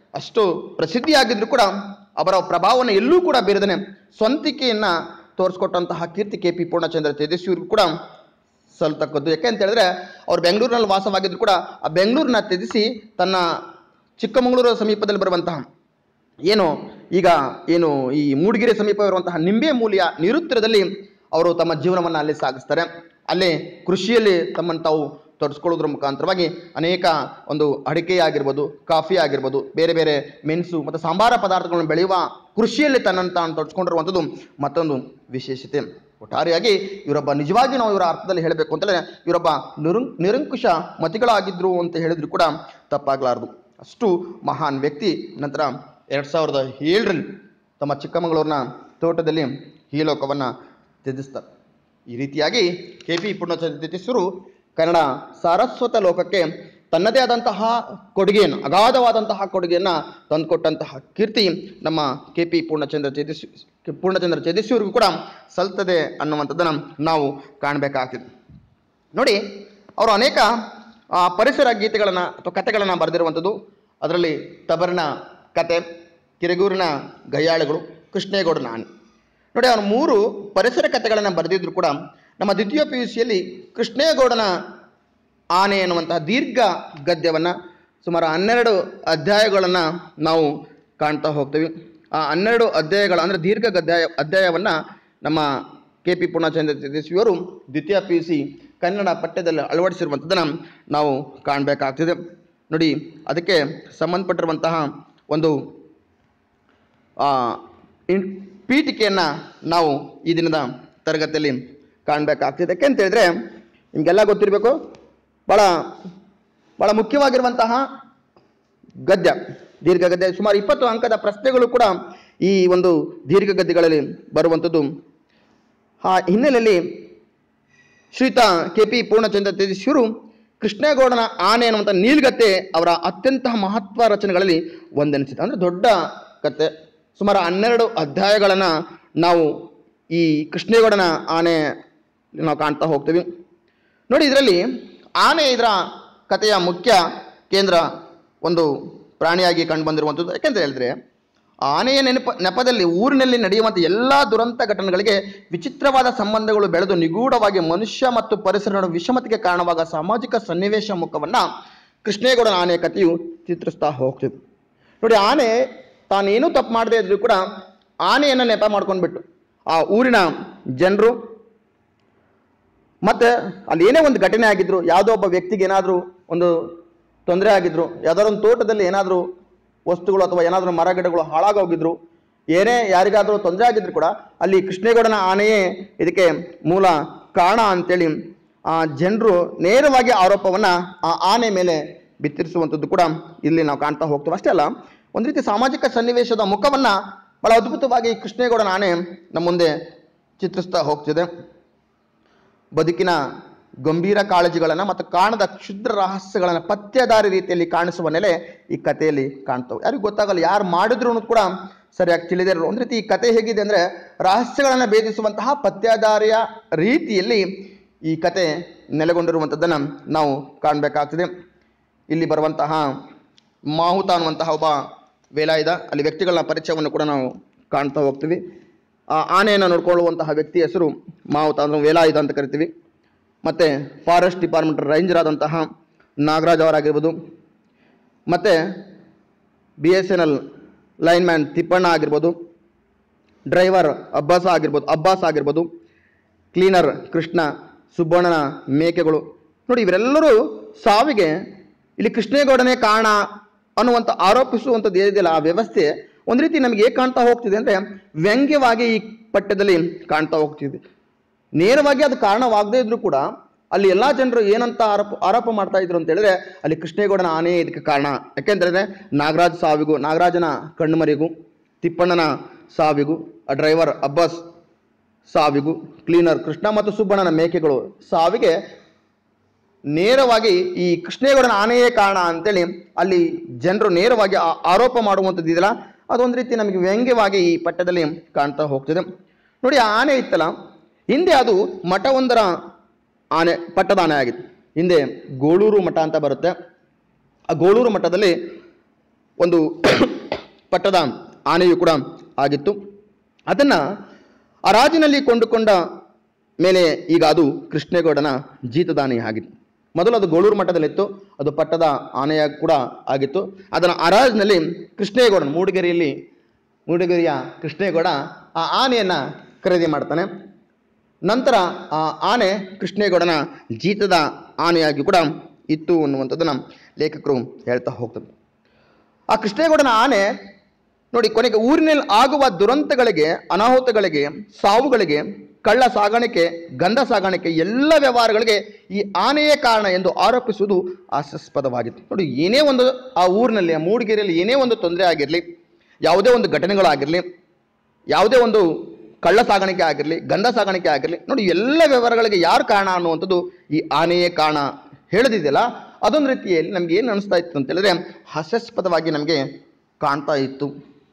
ಅಷ್ಟು ಪ್ರಸಿದ್ಧಿಯಾಗಿದ್ರು ಕೂಡ ಅವರ ಪ್ರಭಾವವನ್ನು ಎಲ್ಲೂ ಕೂಡ ಬೀರದೇನೆ ಸ್ವಂತಿಕೆಯನ್ನು ತೋರಿಸ್ಕೊಟ್ಟಂತಹ ಕೀರ್ತಿ ಕೆ ಪಿ ಪೂರ್ಣಚಂದ್ರ ತೇಜಸ್ವಿಯವ್ರಿಗೂ ಕೂಡ ಸಲ್ತಕ್ಕದ್ದು. ಯಾಕೆ ಅಂತ ಹೇಳಿದ್ರೆ ಅವ್ರು ಬೆಂಗಳೂರಿನಲ್ಲಿ ವಾಸವಾಗಿದ್ರು ಕೂಡ ಆ ಬೆಂಗಳೂರನ್ನ ತ್ಯಜಿಸಿ ತನ್ನ ಚಿಕ್ಕಮಗಳೂರು ಸಮೀಪದಲ್ಲಿ ಬರುವಂತಹ ಏನು ಈಗ ಏನು ಈ ಮೂಡಿಗೆರೆ ಸಮೀಪ ಇರುವಂತಹ ನಿಂಬೆ ಮೂಲಿಯ ನಿರುತ್ತರದಲ್ಲಿ ಅವರು ತಮ್ಮ ಜೀವನವನ್ನು ಅಲ್ಲಿ ಸಾಗಿಸ್ತಾರೆ. ಅಲ್ಲೇ ಕೃಷಿಯಲ್ಲಿ ತಮ್ಮನ್ನು ತಾವು ತೊಡಸ್ಕೊಳ್ಳೋದ್ರ ಮುಖಾಂತರವಾಗಿ ಅನೇಕ ಒಂದು ಅಡಿಕೆ ಆಗಿರ್ಬೋದು, ಕಾಫಿ ಆಗಿರ್ಬೋದು, ಬೇರೆ ಬೇರೆ ಮೆಣಸು ಮತ್ತು ಸಾಂಬಾರ ಪದಾರ್ಥಗಳನ್ನು ಬೆಳೆಯುವ ಕೃಷಿಯಲ್ಲಿ ತನ್ನನ್ನು ತಾನು ತೊಡಸ್ಕೊಂಡಿರುವಂಥದ್ದು ಮತ್ತೊಂದು ವಿಶೇಷತೆ. ಒಟ್ಟಾರೆಯಾಗಿ ಇವರೊಬ್ಬ ನಿಜವಾಗಿ ನಾವು ಇವರ ಅರ್ಥದಲ್ಲಿ ಹೇಳಬೇಕು ಅಂತಂದರೆ ಇವರೊಬ್ಬ ನಿರುಂ ನಿರಂಕುಶ ಮತಿಗಳಾಗಿದ್ದರು ಅಂತ ಹೇಳಿದ್ರು ಕೂಡ ತಪ್ಪಾಗಲಾರದು. ಅಷ್ಟು ಮಹಾನ್ ವ್ಯಕ್ತಿ. ನಂತರ ಎರಡು ಸಾವಿರದ ಏಳರಲ್ಲಿ ತಮ್ಮ ಚಿಕ್ಕಮಗಳೂರಿನ ತೋಟದಲ್ಲಿ ಈ ಲೋಕವನ್ನು ತ್ಯಜಿಸ್ತಾರೆ. ಈ ರೀತಿಯಾಗಿ ಕೆ ಪಿ ಪೂರ್ಣಚಂದ್ರ ತೇಜಸ್ವಿಯವರು ಕನ್ನಡ ಸಾರಸ್ವತ ಲೋಕಕ್ಕೆ ತನ್ನದೇ ಆದಂತಹ ಕೊಡುಗೆಯನ್ನು, ಅಗಾಧವಾದಂತಹ ಕೊಡುಗೆಯನ್ನು ತಂದುಕೊಟ್ಟಂತಹ ಕೀರ್ತಿ ನಮ್ಮ ಕೆ ಪಿ ಪೂರ್ಣಚಂದ್ರ ತೇಜಸ್ವಿ ಪೂರ್ಣಚಂದ್ರ ತೇಜಸ್ವಿಯವ್ರಿಗೂ ಕೂಡ ಸಲ್ತದೆ ಅನ್ನುವಂಥದ್ದನ್ನು ನಾವು ಕಾಣಬೇಕಾಗ್ತದೆ. ನೋಡಿ, ಅವರು ಅನೇಕ ಪರಿಸರ ಗೀತೆಗಳನ್ನು ಅಥವಾ ಕಥೆಗಳನ್ನು ಬರೆದಿರುವಂಥದ್ದು. ಅದರಲ್ಲಿ ತಬರ್ನ ಕತೆ, ಕಿರಗೂರಿನ ಗಯ್ಯಾಳುಗಳು, ಕೃಷ್ಣೇಗೌಡನ ಆನೆ. ನೋಡಿ, ಅವರು ಮೂರು ಪರಿಸರ ಕಥೆಗಳನ್ನು ಬರೆದಿದ್ರು ಕೂಡ ನಮ್ಮ ದ್ವಿತೀಯ ಪಿ ಯು ಸಿಯಲ್ಲಿ ಕೃಷ್ಣೇಗೌಡನ ಆನೆ ಎನ್ನುವಂತಹ ದೀರ್ಘ ಗದ್ಯವನ್ನು ಸುಮಾರು ಹನ್ನೆರಡು ಅಧ್ಯಾಯಗಳನ್ನು ನಾವು ಕಾಣ್ತಾ ಹೋಗ್ತೀವಿ. ಆ ಹನ್ನೆರಡು ಅಧ್ಯಾಯಗಳ ಅಂದರೆ ದೀರ್ಘ ಗದ್ಯಾಯ ಅಧ್ಯಾಯವನ್ನು ನಮ್ಮ ಕೆ ಪಿ ಪೂರ್ಣಚಂದ್ರ ತೇಜಸ್ವಿಯವರು ದ್ವಿತೀಯ ಪಿ ಯು ಸಿ ಕನ್ನಡ ಪಠ್ಯದಲ್ಲಿ ಅಳವಡಿಸಿರುವಂಥದ್ದನ್ನು ನಾವು ಕಾಣಬೇಕಾಗ್ತಿದೆ. ನೋಡಿ, ಅದಕ್ಕೆ ಸಂಬಂಧಪಟ್ಟಿರುವಂತಹ ಒಂದು ಪೀಠಿಕೆಯನ್ನು ನಾವು ಈ ದಿನದ ತರಗತಿಯಲ್ಲಿ ಕಾಣಬೇಕಾಗ್ತಿದೆ. ಯಾಕೆ ಅಂತ ಹೇಳಿದ್ರೆ ನಿಮಗೆಲ್ಲ ಗೊತ್ತಿರಬೇಕು, ಭಾಳ ಭಾಳ ಮುಖ್ಯವಾಗಿರುವಂತಹ ಗದ್ಯ, ದೀರ್ಘ ಗದ್ಯ. ಸುಮಾರು ಇಪ್ಪತ್ತು ಅಂಕದ ಪ್ರಶ್ನೆಗಳು ಕೂಡ ಈ ಒಂದು ದೀರ್ಘ ಗದ್ಯಗಳಲ್ಲಿ ಬರುವಂಥದ್ದು. ಆ ಹಿನ್ನೆಲೆಯಲ್ಲಿ ಶ್ರೀಯುತ ಕೆ ಪಿ ಪೂರ್ಣಚಂದ್ರ ತೇಜಸ್ವಿಯವರು ಕೃಷ್ಣೇಗೌಡನ ಆನೆ ಅನ್ನುವಂಥ ನೀಲ್ಗತ್ತೆ ಅವರ ಅತ್ಯಂತ ಮಹತ್ವ ರಚನೆಗಳಲ್ಲಿ ಒಂದೆನಿಸಿದೆ. ಅಂದರೆ ದೊಡ್ಡ ಕತೆ, ಸುಮಾರು ಹನ್ನೆರಡು ಅಧ್ಯಾಯಗಳನ್ನು ನಾವು ಈ ಕೃಷ್ಣೇಗೌಡನ ಆನೆ ನಾವು ಕಾಣ್ತಾ ಹೋಗ್ತೀವಿ. ನೋಡಿ, ಇದರಲ್ಲಿ ಆನೆ ಇದರ ಕಥೆಯ ಮುಖ್ಯ ಕೇಂದ್ರ ಒಂದು ಪ್ರಾಣಿಯಾಗಿ ಕಂಡು ಬಂದಿರುವಂಥದ್ದು. ಯಾಕೆಂತ ಹೇಳಿದ್ರೆ ಆನೆಯ ನೆನಪ ನೆಪದಲ್ಲಿ ಊರಿನಲ್ಲಿ ನಡೆಯುವಂಥ ಎಲ್ಲ ದುರಂತ ಘಟನೆಗಳಿಗೆ ವಿಚಿತ್ರವಾದ ಸಂಬಂಧಗಳು ಬೆಳೆದು ನಿಗೂಢವಾಗಿ ಮನುಷ್ಯ ಮತ್ತು ಪರಿಸರ ನಡುವೆ ವಿಷಮತೆಗೆ ಕಾರಣವಾದ ಸಾಮಾಜಿಕ ಸನ್ನಿವೇಶ ಮುಖವನ್ನು ಕೃಷ್ಣೇಗೌಡನ ಆನೆಯ ಕಥೆಯು ಚಿತ್ರಿಸ್ತಾ ಹೋಗ್ತಿದೆ. ನೋಡಿ, ಆನೆ ತಾನೇನೂ ತಪ್ಪು ಮಾಡದೇ ಇದ್ರೂ ಕೂಡ ಆನೆಯನ್ನು ನೆಪ ಮಾಡ್ಕೊಂಡ್ಬಿಟ್ಟು ಆ ಊರಿನ ಜನರು ಮತ್ತು ಅಲ್ಲಿ ಏನೇ ಒಂದು ಘಟನೆ ಆಗಿದ್ರು, ಯಾವುದೋ ಒಬ್ಬ ವ್ಯಕ್ತಿಗೆ ಏನಾದರೂ ಒಂದು ತೊಂದರೆ ಆಗಿದ್ರು, ಯಾವುದಾದ್ರು ಒಂದು ತೋಟದಲ್ಲಿ ಏನಾದರೂ ವಸ್ತುಗಳು ಅಥವಾ ಏನಾದರೂ ಮರ ಗಿಡಗಳು ಹಾಳಾಗೋಗಿದ್ರು, ಏನೇ ಯಾರಿಗಾದರೂ ತೊಂದರೆ ಆಗಿದ್ರು ಕೂಡ ಅಲ್ಲಿ ಕೃಷ್ಣೇಗೌಡನ ಆನೆಯೇ ಇದಕ್ಕೆ ಮೂಲ ಕಾರಣ ಅಂತೇಳಿ ಆ ಜನರು ನೇರವಾಗಿ ಆರೋಪವನ್ನು ಆ ಆನೆ ಮೇಲೆ ಬಿತ್ತರಿಸುವಂಥದ್ದು ಕೂಡ ಇಲ್ಲಿ ನಾವು ಕಾಣ್ತಾ ಹೋಗ್ತೀವಿ. ಅಷ್ಟೇ ಅಲ್ಲ, ಒಂದು ರೀತಿ ಸಾಮಾಜಿಕ ಸನ್ನಿವೇಶದ ಮುಖವನ್ನು ಬಹಳ ಅದ್ಭುತವಾಗಿ ಕೃಷ್ಣೇಗೌಡನ ಆನೆ ನಮ್ಮ ಮುಂದೆ ಚಿತ್ರಿಸ್ತಾ ಹೋಗ್ತಿದೆ. ಬದುಕಿನ ಗಂಭೀರ ಕಾಳಜಿಗಳನ್ನು ಮತ್ತು ಕಾಣದ ಕ್ಷುದ್ರ ರಹಸ್ಯಗಳನ್ನು ಪತ್ತೆದಾರಿ ರೀತಿಯಲ್ಲಿ ಕಾಣಿಸುವ ನೆಲೆ ಈ ಕಥೆಯಲ್ಲಿ ಕಾಣ್ತವೆ. ಯಾರಿಗೂ ಗೊತ್ತಾಗಲ್ಲ, ಯಾರು ಮಾಡಿದ್ರು ಅನ್ನೋದು ಕೂಡ ಸರಿಯಾಗಿ ತಿಳಿದೇ ಇರಲ್ಲ. ಒಂದು ರೀತಿ ಈ ಕತೆ ಹೇಗಿದೆ ಅಂದರೆ ರಹಸ್ಯಗಳನ್ನು ಭೇದಿಸುವಂತಹ ಪತ್ತೆದಾರಿಯ ರೀತಿಯಲ್ಲಿ ಈ ಕತೆ ನೆಲೆಗೊಂಡಿರುವಂಥದ್ದನ್ನು ನಾವು ಕಾಣಬೇಕಾಗ್ತದೆ. ಇಲ್ಲಿ ಬರುವಂತಹ ಮಾಹುತ ಅನ್ನುವಂತಹ ಒಬ್ಬ ವೇಲಾಯುಧ, ಅಲ್ಲಿ ವ್ಯಕ್ತಿಗಳ ಪರಿಚಯವನ್ನು ಕೂಡ ನಾವು ಕಾಣ್ತಾ ಹೋಗ್ತೀವಿ. ಆ ಆನೆಯನ್ನು ನೋಡ್ಕೊಳ್ಳುವಂತಹ ವ್ಯಕ್ತಿ ಹೆಸರು ಮಾಹುತ, ಅಂದರೆ ವೇಲಾಯುಧ ಅಂತ ಕರಿತೀವಿ. ಮತ್ತು ಫಾರೆಸ್ಟ್ ಡಿಪಾರ್ಟ್ಮೆಂಟ್ ರೇಂಜರ್ ಆದಂತಹ ನಾಗರಾಜ್ ಅವರಾಗಿರ್ಬೋದು, ಮತ್ತು B S N L lineman Tippanna ಆಗಿರ್ಬೋದು, ಡ್ರೈವರ್ ಅಬ್ಬಾಸ ಆಗಿರ್ಬೋದು ಅಬ್ಬಾಸ್ ಆಗಿರ್ಬೋದು ಕ್ಲೀನರ್ ಕೃಷ್ಣ, ಸುಬ್ಬಣ್ಣನ ಮೇಕೆಗಳು. ನೋಡಿ, ಇವರೆಲ್ಲರೂ ಸಾವಿಗೆ ಇಲ್ಲಿ ಕೃಷ್ಣೇಗೌಡನೇ ಕಾರಣ ಅನ್ನುವಂಥ ಆರೋಪಿಸುವಂಥದ್ದು ಏನಿದೆಯಲ್ಲ ಆ ವ್ಯವಸ್ಥೆ ಒಂದು ರೀತಿ ನಮಗೆ ಹೇಗೆ ಕಾಣ್ತಾ ಹೋಗ್ತಿದೆ ಅಂದರೆ ವ್ಯಂಗ್ಯವಾಗಿ ಈ ಪಠ್ಯದಲ್ಲಿ ಕಾಣ್ತಾ ಹೋಗ್ತಿದೆ. ನೇರವಾಗಿ ಅದು ಕಾರಣವಾಗದೇ ಇದ್ರೂ ಕೂಡ ಅಲ್ಲಿ ಎಲ್ಲ ಜನರು ಏನಂತ ಆರೋಪ ಆರೋಪ ಮಾಡ್ತಾ ಇದ್ರು ಅಂತ ಹೇಳಿದ್ರೆ ಅಲ್ಲಿ ಕೃಷ್ಣೇಗೌಡನ ಆನೆ ಇದಕ್ಕೆ ಕಾರಣ. ಯಾಕೆಂತಂದರೆ ನಾಗರಾಜ್ ಸಾವಿಗೂ, ನಾಗರಾಜನ ಕಣ್ಮರಿಗೂ, ತಿಪ್ಪಣ್ಣನ ಸಾವಿಗೂ, ಆ ಡ್ರೈವರ್ ಅಬ್ಬಾಸ್ ಸಾವಿಗೂ, ಕ್ಲೀನರ್ ಕೃಷ್ಣ ಮತ್ತು ಸುಬ್ಬಣ್ಣನ ಮೇಕೆಗಳು ಸಾವಿಗೆ ನೇರವಾಗಿ ಈ ಕೃಷ್ಣೇಗೌಡನ ಆನೆಯೇ ಕಾರಣ ಅಂತೇಳಿ ಅಲ್ಲಿ ಜನರು ನೇರವಾಗಿ ಆರೋಪ ಮಾಡುವಂಥದ್ದು ಇದೆಯಲ್ಲ ಅದೊಂದು ರೀತಿ ನಮಗೆ ವ್ಯಂಗ್ಯವಾಗಿ ಈ ಪಠ್ಯದಲ್ಲಿ ಕಾಣ್ತಾ ಹೋಗ್ತಿದೆ. ನೋಡಿ, ಆ ಆನೆ ಇತ್ತಲ್ಲ, ಹಿಂದೆ ಅದು ಮಠವೊಂದರ ಆನೆ, ಪಟ್ಟದ ಆನೆ ಆಗಿತ್ತು. ಹಿಂದೆ ಗೋಳೂರು ಮಠ ಅಂತ ಬರುತ್ತೆ. ಆ ಗೋಳೂರು ಮಠದಲ್ಲಿ ಒಂದು ಪಟ್ಟದ ಆನೆಯು ಕೂಡ ಆಗಿತ್ತು. ಅದನ್ನು ಆ ರಾಜಿನಲ್ಲಿ ಕೊಂಡುಕೊಂಡ ಮೇಲೆ ಈಗ ಅದು ಕೃಷ್ಣೇಗೌಡನ ಜೀತದಾನೆ ಆಗಿತ್ತು. ಮೊದಲು ಅದು ಗೋಳೂರು ಮಠದಲ್ಲಿತ್ತು, ಅದು ಪಟ್ಟದ ಆನೆಯ ಕೂಡ ಆಗಿತ್ತು. ಅದನ್ನು ಹರಾಜಿನಲ್ಲಿ ಕೃಷ್ಣೇಗೌಡನ ಮೂಡಿಗೆರೆಯಲ್ಲಿ ಮೂಡಿಗೆರೆಯ ಕೃಷ್ಣೇಗೌಡ ಆ ಆನೆಯನ್ನು ಖರೀದಿ ಮಾಡ್ತಾನೆ. ನಂತರ ಆ ಆನೆ ಕೃಷ್ಣೇಗೌಡನ ಜೀತದ ಆನೆಯಾಗಿ ಕೂಡ ಇತ್ತು ಅನ್ನುವಂಥದ್ದನ್ನು ಲೇಖಕರು ಹೇಳ್ತಾ ಹೋಗ್ತಾರೆ. ಆ ಕೃಷ್ಣೇಗೌಡನ ಆನೆ ನೋಡಿ, ಕೊನೆಗೆ ಊರಿನಲ್ಲಿ ಆಗುವ ದುರಂತಗಳಿಗೆ, ಅನಾಹುತಗಳಿಗೆ, ಸಾವುಗಳಿಗೆ, ಕಳ್ಳ ಸಾಗಾಣಿಕೆ, ಗಂಧ ಸಾಗಾಣಿಕೆ ಎಲ್ಲ ವ್ಯವಹಾರಗಳಿಗೆ ಈ ಆನೆಯೇ ಕಾರಣ ಎಂದು ಆರೋಪಿಸುವುದು ಹಾಸ್ಯಾಸ್ಪದವಾಗಿತ್ತು. ನೋಡಿ, ಏನೇ ಒಂದು ಆ ಊರಿನಲ್ಲಿ, ಆ ಮೂಡಿಗೆರೆಯಲ್ಲಿ ಏನೇ ಒಂದು ತೊಂದರೆ ಆಗಿರಲಿ, ಯಾವುದೇ ಒಂದು ಘಟನೆಗಳಾಗಿರಲಿ, ಯಾವುದೇ ಒಂದು ಕಳ್ಳ ಸಾಗಾಣಿಕೆ ಆಗಿರಲಿ, ಗಂಧ ಸಾಗಾಣಿಕೆ ಆಗಿರಲಿ, ನೋಡಿ ಎಲ್ಲ ವ್ಯವಹಾರಗಳಿಗೆ ಯಾರು ಕಾರಣ ಅನ್ನುವಂಥದ್ದು ಈ ಆನೆಯೇ ಕಾರಣ ಹೇಳದಿದೆಯಲ್ಲ, ಅದೊಂದು ರೀತಿಯಲ್ಲಿ ನಮ್ಗೆ ಏನು ಅನಿಸ್ತಾ ಇತ್ತು ಅಂತ ಹೇಳಿದ್ರೆ ಹಾಸ್ಯಾಸ್ಪದವಾಗಿ ನಮಗೆ ಕಾಣ್ತಾ ಇತ್ತು.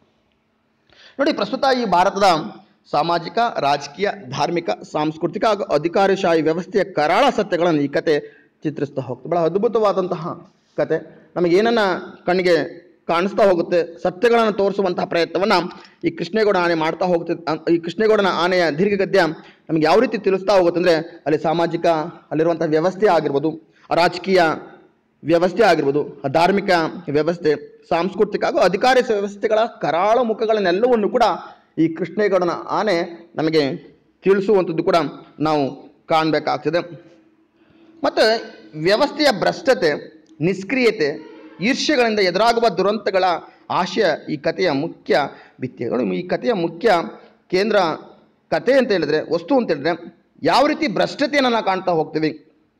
ನೋಡಿ, ಪ್ರಸ್ತುತ ಈ ಭಾರತದ ಸಾಮಾಜಿಕ, ರಾಜಕೀಯ, ಧಾರ್ಮಿಕ, ಸಾಂಸ್ಕೃತಿಕ ಹಾಗೂ ಅಧಿಕಾರಶಾಹಿ ವ್ಯವಸ್ಥೆಯ ಕರಾಳ ಸತ್ಯಗಳನ್ನು ಈ ಕತೆ ಚಿತ್ರಿಸ್ತಾ ಹೋಗ್ತದೆ. ಬಹಳ ಅದ್ಭುತವಾದಂತಹ ಕತೆ, ನಮಗೇನನ್ನ ಕಣ್ಣಿಗೆ ಕಾಣಿಸ್ತಾ ಹೋಗುತ್ತೆ, ಸತ್ಯಗಳನ್ನು ತೋರಿಸುವಂತಹ ಪ್ರಯತ್ನವನ್ನು ಈ ಕೃಷ್ಣೇಗೌಡ ಆನೆ ಮಾಡ್ತಾ ಹೋಗ್ತದೆ. ಈ ಕೃಷ್ಣೇಗೌಡನ ಆನೆಯ ದೀರ್ಘಗದ್ಯ ನಮಗೆ ಯಾವ ರೀತಿ ತಿಳಿಸ್ತಾ ಹೋಗುತ್ತೆ ಅಂದರೆ, ಅಲ್ಲಿ ಸಾಮಾಜಿಕ, ಅಲ್ಲಿರುವಂಥ ವ್ಯವಸ್ಥೆ ಆಗಿರ್ಬೋದು, ರಾಜಕೀಯ ವ್ಯವಸ್ಥೆ ಆಗಿರ್ಬೋದು, ಧಾರ್ಮಿಕ ವ್ಯವಸ್ಥೆ, ಸಾಂಸ್ಕೃತಿಕ ಹಾಗೂ ಅಧಿಕಾರಿ ವ್ಯವಸ್ಥೆಗಳ ಕರಾಳ ಮುಖಗಳನ್ನೆಲ್ಲವನ್ನು ಕೂಡ ಈ ಕೃಷ್ಣೇಗೌಡನ ಆನೆ ನಮಗೆ ತಿಳಿಸುವಂಥದ್ದು ಕೂಡ ನಾವು ಕಾಣಬೇಕಾಗ್ತದೆ. ಮತ್ತು ವ್ಯವಸ್ಥೆಯ ಭ್ರಷ್ಟತೆ, ನಿಷ್ಕ್ರಿಯತೆ, ಈರ್ಷ್ಯೆಗಳಿಂದ ಎದುರಾಗುವ ದುರಂತಗಳ ಆಶಯ ಈ ಕಥೆಯ ಮುಖ್ಯ ಭಿತ್ತಿಗಳು. ಈ ಕಥೆಯ ಮುಖ್ಯ ಕೇಂದ್ರ ಕಥೆ ಅಂತ ಹೇಳಿದ್ರೆ, ವಸ್ತು ಅಂತ ಹೇಳಿದ್ರೆ, ಯಾವ ರೀತಿ ಭ್ರಷ್ಟತೆಯನ್ನು ನಾವು ಕಾಣ್ತಾ ಹೋಗ್ತೀವಿ,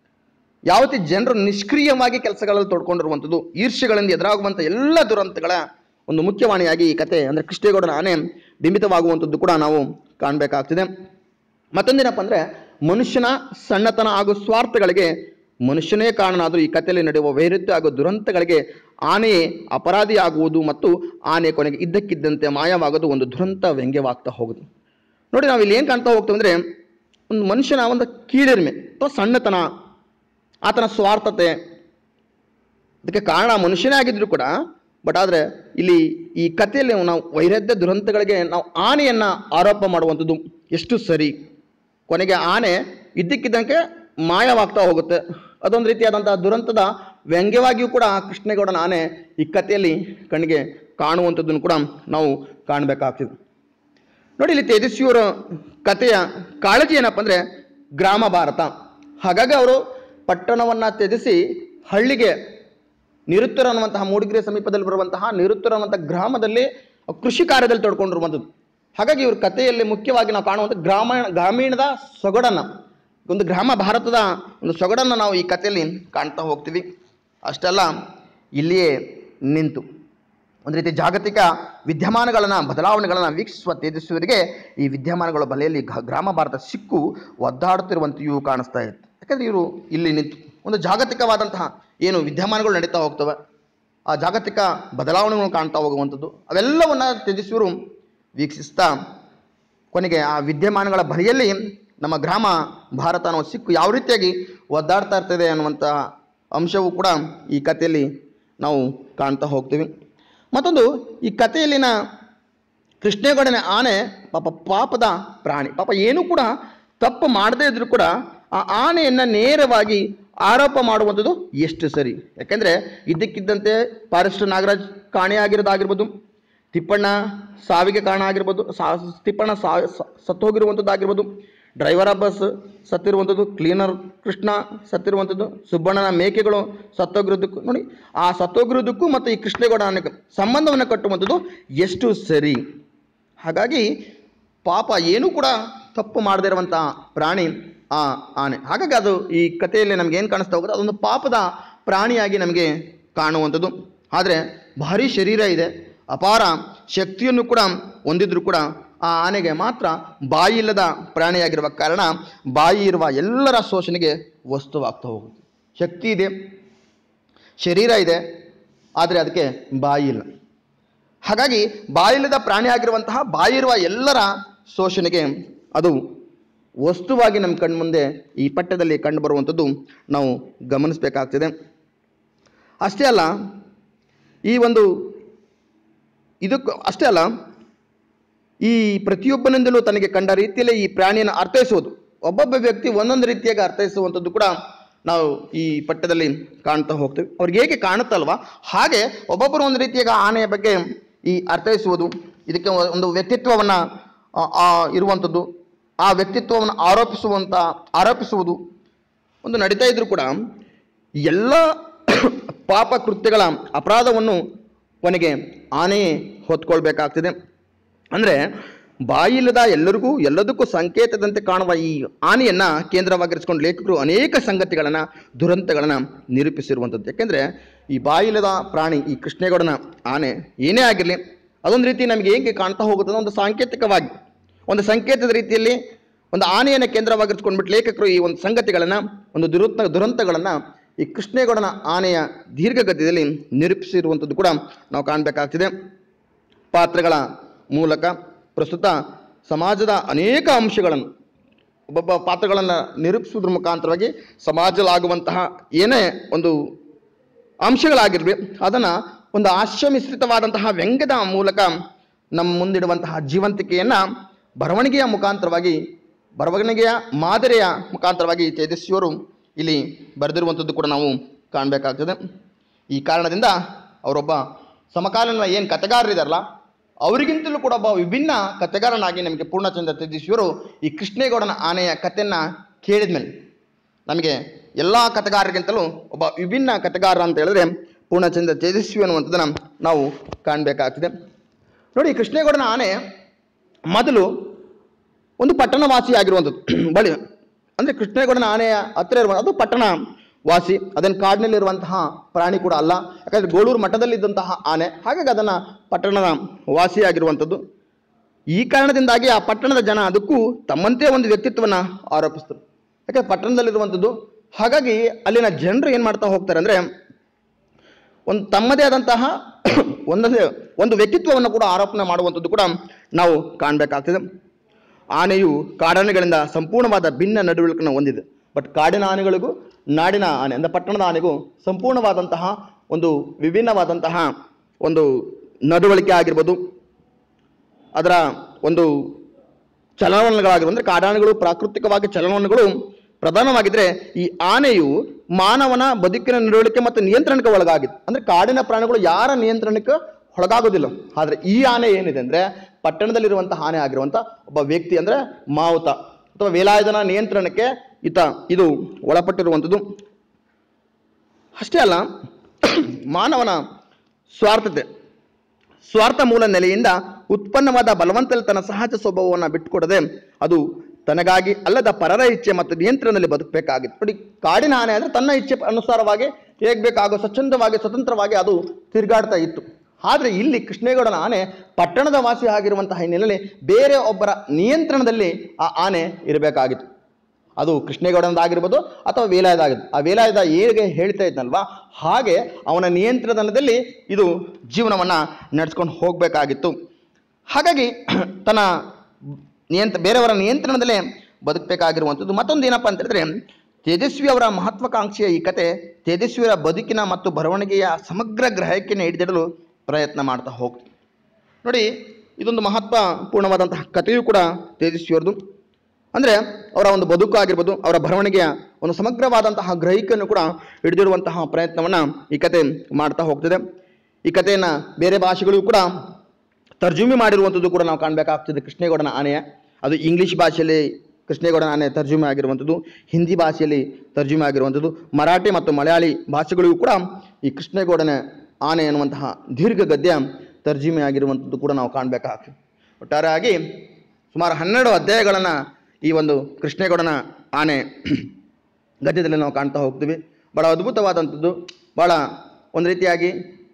ಯಾವ ರೀತಿ ಜನರು ನಿಷ್ಕ್ರಿಯವಾಗಿ ಕೆಲಸಗಳಲ್ಲಿ ತೊಡ್ಕೊಂಡಿರುವಂಥದ್ದು, ಈರ್ಷ್ಯೆಗಳಿಂದ ಎದುರಾಗುವಂಥ ಎಲ್ಲ ದುರಂತಗಳ ಒಂದು ಮುಖ್ಯವಾಣಿಯಾಗಿ ಈ ಕತೆ ಅಂದರೆ ಕೃಷ್ಣೇಗೌಡನ ಆನೆ ಬಿಂಬಿತವಾಗುವಂಥದ್ದು ಕೂಡ ನಾವು ಕಾಣಬೇಕಾಗ್ತದೆ. ಮತ್ತೊಂದೇನಪ್ಪ ಅಂದರೆ, ಮನುಷ್ಯನ ಸಣ್ಣತನ ಹಾಗೂ ಸ್ವಾರ್ಥಗಳಿಗೆ ಮನುಷ್ಯನೇ ಕಾರಣನಾದರೂ ಈ ಕಥೆಯಲ್ಲಿ ನಡೆಯುವ ವೈರುಧ್ಯ ಹಾಗೂ ದುರಂತಗಳಿಗೆ ಆನೆಯೇ ಅಪರಾಧಿ ಆಗುವುದು ಮತ್ತು ಆನೆ ಕೊನೆಗೆ ಇದ್ದಕ್ಕಿದ್ದಂತೆ ಮಾಯವಾಗೋದು ಒಂದು ದುರಂತ ವ್ಯಂಗ್ಯವಾಗ್ತಾ ಹೋಗುದು. ನೋಡಿ, ನಾವು ಇಲ್ಲಿ ಏನು ಕಾಣ್ತಾ ಹೋಗ್ತೇವೆ ಅಂದರೆ, ಒಂದು ಮನುಷ್ಯನ ಒಂದು ಕೀಳಿರಿಮೆ ಅಥವಾ ಸಣ್ಣತನ, ಆತನ ಸ್ವಾರ್ಥತೆ, ಅದಕ್ಕೆ ಕಾರಣ ಮನುಷ್ಯನೇ ಆಗಿದ್ರು ಕೂಡ, ಬಟ್ ಆದರೆ ಇಲ್ಲಿ ಈ ಕಥೆಯಲ್ಲಿ ನಾವು ವೈರುಧ್ಯ ದುರಂತಗಳಿಗೆ ನಾವು ಆನೆಯನ್ನು ಆರೋಪ ಮಾಡುವಂಥದ್ದು ಎಷ್ಟು ಸರಿ? ಕೊನೆಗೆ ಆನೆ ಇದ್ದಕ್ಕಿದ್ದಂಗೆ ಮಾಯವಾಗ್ತಾ ಹೋಗುತ್ತೆ. ಅದೊಂದು ರೀತಿಯಾದಂತಹ ದುರಂತದ ವ್ಯಂಗ್ಯವಾಗಿಯೂ ಕೂಡ ಕೃಷ್ಣೇಗೌಡನ ಆನೆ ಈ ಕಥೆಯಲ್ಲಿ ಕಣ್ಣಿಗೆ ಕಾಣುವಂಥದ್ದನ್ನು ಕೂಡ ನಾವು ಕಾಣಬೇಕಾಗ್ತದೆ. ನೋಡಿ, ಇಲ್ಲಿ ತೇಜಸ್ವಿಯವರ ಕಥೆಯ ಕಾಳಜಿ ಏನಪ್ಪ ಅಂದರೆ ಗ್ರಾಮ ಭಾರತ. ಹಾಗಾಗಿ ಅವರು ಪಟ್ಟಣವನ್ನು ತ್ಯಜಿಸಿ ಹಳ್ಳಿಗೆ, ನಿರುತ್ತೂರು ಅನ್ನುವಂತಹ ಮೂಡಿಗೆರೆ ಸಮೀಪದಲ್ಲಿ ಬರುವಂತಹ ನಿರುತ್ತೂರು ಅನ್ನುವಂಥ ಗ್ರಾಮದಲ್ಲಿ ಕೃಷಿ ಕಾರ್ಯದಲ್ಲಿ ತೊಡ್ಕೊಂಡಿರುವಂಥದ್ದು. ಹಾಗಾಗಿ ಇವ್ರ ಕಥೆಯಲ್ಲಿ ಮುಖ್ಯವಾಗಿ ನಾವು ಕಾಣುವಂಥ ಗ್ರಾಮೀಣ ಗ್ರಾಮೀಣದ ಸೊಗಡನ್ನು, ಒಂದು ಗ್ರಾಮ ಭಾರತದ ಒಂದು ಸೊಗಡನ್ನು ನಾವು ಈ ಕಥೆಯಲ್ಲಿ ಕಾಣ್ತಾ ಹೋಗ್ತೀವಿ. ಅಷ್ಟೆಲ್ಲ ಇಲ್ಲಿಯೇ ನಿಂತು ಒಂದು ರೀತಿ ಜಾಗತಿಕ ವಿದ್ಯಮಾನಗಳನ್ನು, ಬದಲಾವಣೆಗಳನ್ನು ವೀಕ್ಷಿಸುವ ತೇಜಸ್ವಿಯವರಿಗೆ ಈ ವಿದ್ಯಮಾನಗಳ ಬಲೆಯಲ್ಲಿ ಗ್ರಾಮ ಭಾರತ ಸಿಕ್ಕು ಒದ್ದಾಡುತ್ತಿರುವಂತೆಯೂ ಕಾಣಿಸ್ತಾ ಇತ್ತು. ಯಾಕಂದರೆ ಇವರು ಇಲ್ಲಿ ನಿಂತು ಒಂದು ಜಾಗತಿಕವಾದಂತಹ ಏನು ವಿದ್ಯಮಾನಗಳು ನಡೀತಾ ಹೋಗ್ತವೆ, ಆ ಜಾಗತಿಕ ಬದಲಾವಣೆಗಳನ್ನು ಕಾಣ್ತಾ ಹೋಗುವಂಥದ್ದು, ಅವೆಲ್ಲವನ್ನು ತೇಜಸ್ವಿಯವರು ವೀಕ್ಷಿಸ್ತಾ ಕೊನೆಗೆ ಆ ವಿದ್ಯಮಾನಗಳ ಬಲೆಯಲ್ಲಿ ನಮ್ಮ ಗ್ರಾಮ ಭಾರತ ಅನ್ನೋ ಸಿಕ್ಕು ಯಾವ ರೀತಿಯಾಗಿ ಒದ್ದಾಡ್ತಾ ಇರ್ತದೆ ಅನ್ನುವಂಥ ಅಂಶವೂ ಕೂಡ ಈ ಕಥೆಯಲ್ಲಿ ನಾವು ಕಾಣ್ತಾ ಹೋಗ್ತೀವಿ. ಮತ್ತೊಂದು, ಈ ಕಥೆಯಲ್ಲಿನ ಕೃಷ್ಣೇಗೌಡನ ಆನೆ ಪಾಪ ಪಾಪದ ಪ್ರಾಣಿ, ಪಾಪ ಏನೂ ಕೂಡ ತಪ್ಪು ಮಾಡದೇ ಇದ್ರೂ ಕೂಡ ಆ ಆನೆಯನ್ನು ನೇರವಾಗಿ ಆರೋಪ ಮಾಡುವಂಥದ್ದು ಎಷ್ಟು ಸರಿ? ಯಾಕೆಂದರೆ ಇದ್ದಕ್ಕಿದ್ದಂತೆ ಫಾರೆಸ್ಟರ್ ನಾಗರಾಜ್ ಕಾಣೆಯಾಗಿರೋದಾಗಿರ್ಬೋದು, ತಿಪ್ಪಣ್ಣ ಸಾವಿಗೆ ಕಾರಣ ಆಗಿರ್ಬೋದು, ಸಾ ತಿಪ್ಪಣ್ಣ ಸಾ ಸತ್ತೋಗಿರುವಂಥದ್ದಾಗಿರ್ಬೋದು, ಡ್ರೈವರ್ ಬಸ್ ಸತ್ತಿರುವಂಥದ್ದು, ಕ್ಲೀನರ್ ಕೃಷ್ಣ ಸತ್ತಿರುವಂಥದ್ದು, ಸುಬ್ಬಣ್ಣನ ಮೇಕೆಗಳು ಸತ್ತೋಗಿರೋದಕ್ಕೂ, ನೋಡಿ ಆ ಸತ್ತೋಗಿರೋದಕ್ಕೂ ಮತ್ತು ಈ ಕೃಷ್ಣೇಗೌಡ ಆನೆಗೆ ಸಂಬಂಧವನ್ನು ಕಟ್ಟುವಂಥದ್ದು ಎಷ್ಟು ಸರಿ? ಹಾಗಾಗಿ ಪಾಪ ಏನೂ ಕೂಡ ತಪ್ಪು ಮಾಡದೇ ಇರುವಂಥ ಪ್ರಾಣಿ ಆ ಆನೆ. ಹಾಗಾಗಿ ಅದು ಈ ಕಥೆಯಲ್ಲಿ ನಮ್ಗೆ ಏನು ಕಾಣಿಸ್ತಾ ಹೋಗುತ್ತೆ, ಅದೊಂದು ಪಾಪದ ಪ್ರಾಣಿಯಾಗಿ ನಮಗೆ ಕಾಣುವಂಥದ್ದು. ಆದರೆ ಭಾರಿ ಶರೀರ ಇದೆ, ಅಪಾರ ಶಕ್ತಿಯನ್ನು ಕೂಡ ಹೊಂದಿದ್ರು ಕೂಡ ಆ ಆನೆಗೆ ಮಾತ್ರ ಬಾಯಿ ಇಲ್ಲದ ಪ್ರಾಣಿಯಾಗಿರುವ ಕಾರಣ ಬಾಯಿ ಇರುವ ಎಲ್ಲರ ಶೋಷಣೆಗೆ ವಸ್ತುವಾಗ್ತಾ ಹೋಗುತ್ತೆ. ಶಕ್ತಿ ಇದೆ, ಶರೀರ ಇದೆ, ಆದರೆ ಅದಕ್ಕೆ ಬಾಯಿ ಇಲ್ಲ. ಹಾಗಾಗಿ ಬಾಯಿಲ್ಲದ ಪ್ರಾಣಿಯಾಗಿರುವಂತಹ ಬಾಯಿ ಇರುವ ಎಲ್ಲರ ಶೋಷಣೆಗೆ ಅದು ವಸ್ತುವಾಗಿ ನಮ್ಮ ಕಣ್ಮುಂದೆ ಈ ಪಠ್ಯದಲ್ಲಿ ಕಂಡು ಬರುವಂಥದ್ದು ನಾವು ಗಮನಿಸಬೇಕಾಗ್ತದೆ. ಅಷ್ಟೇ ಅಲ್ಲ, ಈ ಒಂದು ಇದಕ್ಕೂ ಅಷ್ಟೇ ಅಲ್ಲ, ಈ ಪ್ರತಿಯೊಬ್ಬನಿಂದಲೂ ತನಗೆ ಕಂಡ ರೀತಿಯಲ್ಲಿ ಈ ಪ್ರಾಣಿಯನ್ನು ಅರ್ಥೈಸುವುದು, ಒಬ್ಬೊಬ್ಬ ವ್ಯಕ್ತಿ ಒಂದೊಂದು ರೀತಿಯಾಗಿ ಅರ್ಥೈಸುವಂಥದ್ದು ಕೂಡ ನಾವು ಈ ಪಠ್ಯದಲ್ಲಿ ಕಾಣ್ತಾ ಹೋಗ್ತೀವಿ. ಅವ್ರಿಗೆ ಹೇಗೆ ಕಾಣುತ್ತಲ್ವ ಹಾಗೆ ಒಬ್ಬೊಬ್ಬರು ಒಂದು ರೀತಿಯಾಗಿ ಆನೆಯ ಬಗ್ಗೆ ಈ ಅರ್ಥೈಸುವುದು, ಇದಕ್ಕೆ ಒಂದು ವ್ಯಕ್ತಿತ್ವವನ್ನು ಇರುವಂಥದ್ದು, ಆ ವ್ಯಕ್ತಿತ್ವವನ್ನು ಆರೋಪಿಸುವಂಥ ಆರೋಪಿಸುವುದು ಒಂದು ನಡೀತಾ ಇದ್ರೂ ಕೂಡ ಎಲ್ಲ ಪಾಪ ಕೃತ್ಯಗಳ ಅಪರಾಧವನ್ನು ಕೊನೆಗೆ ಆನೆಯೇ ಹೊತ್ಕೊಳ್ಬೇಕಾಗ್ತದೆ. ಅಂದರೆ ಬಾಯಿಲ್ಲದ ಎಲ್ಲರಿಗೂ ಎಲ್ಲದಕ್ಕೂ ಸಂಕೇತದಂತೆ ಕಾಣುವ ಈ ಆನೆಯನ್ನು ಕೇಂದ್ರವಾಗಿರಿಸಿಕೊಂಡು ಲೇಖಕರು ಅನೇಕ ಸಂಗತಿಗಳನ್ನು ದುರಂತಗಳನ್ನು ನಿರೂಪಿಸಿರುವಂಥದ್ದು. ಯಾಕೆಂದರೆ ಈ ಬಾಯಿಲ್ಲದ ಪ್ರಾಣಿ ಈ ಕೃಷ್ಣೇಗೌಡನ ಆನೆ ಏನೇ ಆಗಿರಲಿ ಅದೊಂದು ರೀತಿ ನಮಗೆ ಹೇಗೆ ಕಾಣ್ತಾ ಹೋಗುತ್ತದೆ, ಒಂದು ಸಾಂಕೇತಿಕವಾಗಿ ಒಂದು ಸಂಕೇತದ ರೀತಿಯಲ್ಲಿ ಒಂದು ಆನೆಯನ್ನು ಕೇಂದ್ರವಾಗಿರಿಸ್ಕೊಂಡ್ಬಿಟ್ಟು ಲೇಖಕರು ಈ ಒಂದು ಸಂಗತಿಗಳನ್ನು ಒಂದು ದುರಂತ ದುರಂತಗಳನ್ನು ಈ ಕೃಷ್ಣೇಗೌಡನ ಆನೆಯ ದೀರ್ಘಗದ್ಯದಲ್ಲಿ ನಿರೂಪಿಸಿರುವಂಥದ್ದು ಕೂಡ ನಾವು ಕಾಣಬೇಕಾಗ್ತಿದೆ. ಪಾತ್ರಗಳ ಮೂಲಕ ಪ್ರಸ್ತುತ ಸಮಾಜದ ಅನೇಕ ಅಂಶಗಳನ್ನು ಒಬ್ಬೊಬ್ಬ ಪಾತ್ರಗಳನ್ನು ನಿರೂಪಿಸುವುದ್ರ ಮುಖಾಂತರವಾಗಿ ಸಮಾಜದಲ್ಲಾಗುವಂತಹ ಏನೇ ಒಂದು ಅಂಶಗಳಾಗಿರಲಿ ಅದನ್ನು ಒಂದು ಹಾಸ್ಯ ಮಿಶ್ರಿತವಾದಂತಹ ವ್ಯಂಗ್ಯದ ಮೂಲಕ ನಮ್ಮ ಮುಂದಿಡುವಂತಹ ಜೀವಂತಿಕೆಯನ್ನು ಬರವಣಿಗೆಯ ಮುಖಾಂತರವಾಗಿ ಬರವಣಿಗೆಯ ಮಾದರಿಯ ಮುಖಾಂತರವಾಗಿ ತೇಜಸ್ವಿಯವರು ಇಲ್ಲಿ ಬರೆದಿರುವಂಥದ್ದು ಕೂಡ ನಾವು ಕಾಣಬೇಕಾಗ್ತದೆ. ಈ ಕಾರಣದಿಂದ ಅವರೊಬ್ಬ ಸಮಕಾಲೀನ ಏನು ಕಥೆಗಾರರಿದಾರಲ್ಲ ಅವರಿಗಿಂತಲೂ ಕೂಡ ಒಬ್ಬ ವಿಭಿನ್ನ ಕಥೆಗಾರನಾಗಿ ನಮಗೆ ಪೂರ್ಣಚಂದ್ರ ತೇಜಸ್ವಿಯವರು ಈ ಕೃಷ್ಣೇಗೌಡನ ಆನೆಯ ಕಥೆಯನ್ನು ಕೇಳಿದ ಮೇಲೆ ನಮಗೆ ಎಲ್ಲ ಕಥೆಗಾರರಿಗಿಂತಲೂ ಒಬ್ಬ ವಿಭಿನ್ನ ಕಥೆಗಾರ ಅಂತ ಹೇಳಿದ್ರೆ ಪೂರ್ಣಚಂದ್ರ ತೇಜಸ್ವಿ ಅನ್ನುವಂಥದ್ದನ್ನು ನಾವು ಕಾಣಬೇಕಾಗ್ತದೆ. ನೋಡಿ, ಕೃಷ್ಣೇಗೌಡನ ಆನೆ ಮೊದಲು ಒಂದು ಪಟ್ಟಣವಾಸಿ ಆಗಿರುವಂಥದ್ದು. ಬಳಿ ಅಂದರೆ ಕೃಷ್ಣೇಗೌಡನ ಆನೆಯ ಹತ್ತಿರ ಇರುವ ಅದು ಪಟ್ಟಣ ವಾಸಿ, ಅದನ್ನು ಕಾಡಿನಲ್ಲಿರುವಂತಹ ಪ್ರಾಣಿ ಕೂಡ ಅಲ್ಲ. ಯಾಕಂದರೆ ಗೋಳೂರು ಮಠದಲ್ಲಿದ್ದಂತಹ ಆನೆ, ಹಾಗಾಗಿ ಅದನ್ನು ಪಟ್ಟಣದ ವಾಸಿಯಾಗಿರುವಂಥದ್ದು. ಈ ಕಾರಣದಿಂದಾಗಿ ಆ ಪಟ್ಟಣದ ಜನ ಅದಕ್ಕೂ ತಮ್ಮಂತೆ ಒಂದು ವ್ಯಕ್ತಿತ್ವವನ್ನು ಆರೋಪಿಸ್ತರು. ಯಾಕಂದರೆ ಪಟ್ಟಣದಲ್ಲಿರುವಂಥದ್ದು, ಹಾಗಾಗಿ ಅಲ್ಲಿನ ಜನರು ಏನು ಮಾಡ್ತಾ ಹೋಗ್ತಾರೆ ಅಂದರೆ ಒಂದು ತಮ್ಮದೇ ಆದಂತಹ ಒಂದೊಂದೇ ಒಂದು ವ್ಯಕ್ತಿತ್ವವನ್ನು ಕೂಡ ಆರೋಪಣೆ ಮಾಡುವಂಥದ್ದು ಕೂಡ ನಾವು ಕಾಣಬೇಕಾಗ್ತದೆ. ಆನೆಯು ಕಾಡಾನೆಗಳಿಂದ ಸಂಪೂರ್ಣವಾದ ಭಿನ್ನ ನಡವಳಿಕೆಯನ್ನು ಹೊಂದಿದೆ. ಬಟ್ ಕಾಡಿನ ಆನೆಗಳಿಗೂ ನಾಡಿನ ಆನೆ ಅಂದರೆ ಪಟ್ಟಣದ ಆನೆಗೂ ಸಂಪೂರ್ಣವಾದಂತಹ ಒಂದು ವಿಭಿನ್ನವಾದಂತಹ ಒಂದು ನಡವಳಿಕೆ ಆಗಿರ್ಬೋದು, ಅದರ ಒಂದು ಚಲನವಲನಗಳಾಗಿರ್ಬೋದು. ಅಂದರೆ ಕಾಡಾನೆಗಳು ಪ್ರಾಕೃತಿಕವಾಗಿ ಚಲನವಲನಗಳು ಪ್ರಧಾನವಾಗಿದ್ದರೆ ಈ ಆನೆಯು ಮಾನವನ ಬದುಕಿನ ನಡವಳಿಕೆ ಮತ್ತು ನಿಯಂತ್ರಣಕ್ಕೆ ಒಳಗಾಗಿದೆ. ಅಂದರೆ ಕಾಡಿನ ಪ್ರಾಣಿಗಳು ಯಾರ ನಿಯಂತ್ರಣಕ್ಕೆ ಒಳಗಾಗೋದಿಲ್ಲ. ಆದರೆ ಈ ಆನೆ ಏನಿದೆ ಅಂದರೆ ಪಟ್ಟಣದಲ್ಲಿರುವಂತಹ ಆನೆ ಆಗಿರುವಂಥ ಒಬ್ಬ ವ್ಯಕ್ತಿ ಅಂದರೆ ಮಾವುತ ಅಥವಾ ವೇಲಾಯುಧನ ನಿಯಂತ್ರಣಕ್ಕೆ ಈತ ಇದು ಒಳಪಟ್ಟಿರುವಂಥದ್ದು. ಅಷ್ಟೇ ಅಲ್ಲ, ಮಾನವನ ಸ್ವಾರ್ಥತೆ ಸ್ವಾರ್ಥ ಮೂಲ ನೆಲೆಯಿಂದ ಉತ್ಪನ್ನವಾದ ಬಲವಂತಲ್ಲಿ ತನ್ನ ಸಹಜ ಸ್ವಭಾವವನ್ನು ಬಿಟ್ಟುಕೊಡದೆ ಅದು ತನಗಾಗಿ ಅಲ್ಲದ ಪರರ ಇಚ್ಛೆ ಮತ್ತು ನಿಯಂತ್ರಣದಲ್ಲಿ ಬದುಕಬೇಕಾಗಿತ್ತು. ನೋಡಿ, ಕಾಡಿನ ಆನೆ ಅಂದರೆ ತನ್ನ ಇಚ್ಛೆ ಅನುಸಾರವಾಗಿ ಹೇಗೆ ಬೇಕಾಗೋ ಸ್ವಚ್ಛಂದವಾಗಿ ಸ್ವತಂತ್ರವಾಗಿ ಅದು ತಿರುಗಾಡ್ತಾ ಇತ್ತು. ಆದರೆ ಇಲ್ಲಿ ಕೃಷ್ಣೇಗೌಡನ ಆನೆ ಪಟ್ಟಣದ ವಾಸಿ ಆಗಿರುವಂತಹ ಹಿನ್ನೆಲೆಯಲ್ಲಿ ಬೇರೆ ಒಬ್ಬರ ನಿಯಂತ್ರಣದಲ್ಲಿ ಆ ಆನೆ ಇರಬೇಕಾಗಿತ್ತು. ಅದು ಕೃಷ್ಣೇಗೌಡನದಾಗಿರ್ಬೋದು ಅಥವಾ ವೇಲಾಯುಧಾಗಿರ್ಬೋದು. ಆ ವೇಲಾಯುಧ ಹೇಗೆ ಹೇಳ್ತಾ ಇದ್ನಲ್ವಾ ಹಾಗೆ ಅವನ ನಿಯಂತ್ರಣದಲ್ಲಿ ಇದು ಜೀವನವನ್ನು ನಡೆಸ್ಕೊಂಡು ಹೋಗಬೇಕಾಗಿತ್ತು. ಹಾಗಾಗಿ ತನ್ನ ನಿಯಂತ್ರ ಬೇರೆಯವರ ನಿಯಂತ್ರಣದಲ್ಲೇ ಬದುಕಬೇಕಾಗಿರುವಂಥದ್ದು. ಮತ್ತೊಂದು ಏನಪ್ಪ ಅಂತ ಹೇಳಿದ್ರೆ, ತೇಜಸ್ವಿ ಅವರ ಮಹತ್ವಾಕಾಂಕ್ಷೆಯ ಈ ಕತೆ ತೇಜಸ್ವಿಯವರ ಬದುಕಿನ ಮತ್ತು ಬರವಣಿಗೆಯ ಸಮಗ್ರ ಗ್ರಹಿಕೆಯನ್ನು ಹಿಡಿದಿಡಲು ಪ್ರಯತ್ನ ಮಾಡ್ತಾ ಹೋಗ್ತೀವಿ. ನೋಡಿ, ಇದೊಂದು ಮಹತ್ವಪೂರ್ಣವಾದಂತಹ ಕಥೆಯೂ ಕೂಡ ತೇಜಸ್ವಿಯವ್ರದ್ದು. ಅಂದರೆ ಅವರ ಒಂದು ಬದುಕು ಆಗಿರ್ಬೋದು, ಅವರ ಬರವಣಿಗೆಯ ಒಂದು ಸಮಗ್ರವಾದಂತಹ ಗ್ರಹಿಕೆಯನ್ನು ಕೂಡ ಹಿಡಿದಿರುವಂತಹ ಪ್ರಯತ್ನವನ್ನು ಈ ಕತೆ ಮಾಡ್ತಾ ಹೋಗ್ತದೆ. ಈ ಕಥೆಯನ್ನು ಬೇರೆ ಭಾಷೆಗಳಿಗೂ ಕೂಡ ತರ್ಜುಮೆ ಮಾಡಿರುವಂಥದ್ದು ಕೂಡ ನಾವು ಕಾಣಬೇಕಾಗ್ತದೆ. ಕೃಷ್ಣೇಗೌಡನ ಆನೆಯ ಅದು ಇಂಗ್ಲೀಷ್ ಭಾಷೆಯಲ್ಲಿ ಕೃಷ್ಣೇಗೌಡನ ಆನೆ ತರ್ಜುಮೆ ಆಗಿರುವಂಥದ್ದು, ಹಿಂದಿ ಭಾಷೆಯಲ್ಲಿ ತರ್ಜುಮೆ ಆಗಿರುವಂಥದ್ದು, ಮರಾಠಿ ಮತ್ತು ಮಲಯಾಳಿ ಭಾಷೆಗಳಿಗೂ ಕೂಡ ಈ ಕೃಷ್ಣೇಗೌಡನ ಆನೆ ಎನ್ನುವಂತಹ ದೀರ್ಘ ಗದ್ಯ ತರ್ಜುಮೆ ಆಗಿರುವಂಥದ್ದು ಕೂಡ ನಾವು ಕಾಣಬೇಕಾಗ್ತದೆ. ಒಟ್ಟಾರೆಯಾಗಿ ಸುಮಾರು ಹನ್ನೆರಡು ಅಧ್ಯಾಯಗಳನ್ನು ಈ ಒಂದು ಕೃಷ್ಣೇಗೌಡನ ಆನೆ ಗದ್ಯದಲ್ಲಿ ನಾವು ಕಾಣ್ತಾ ಹೋಗ್ತೀವಿ. ಭಾಳ ಅದ್ಭುತವಾದಂಥದ್ದು, ಭಾಳ ಒಂದು ರೀತಿಯಾಗಿ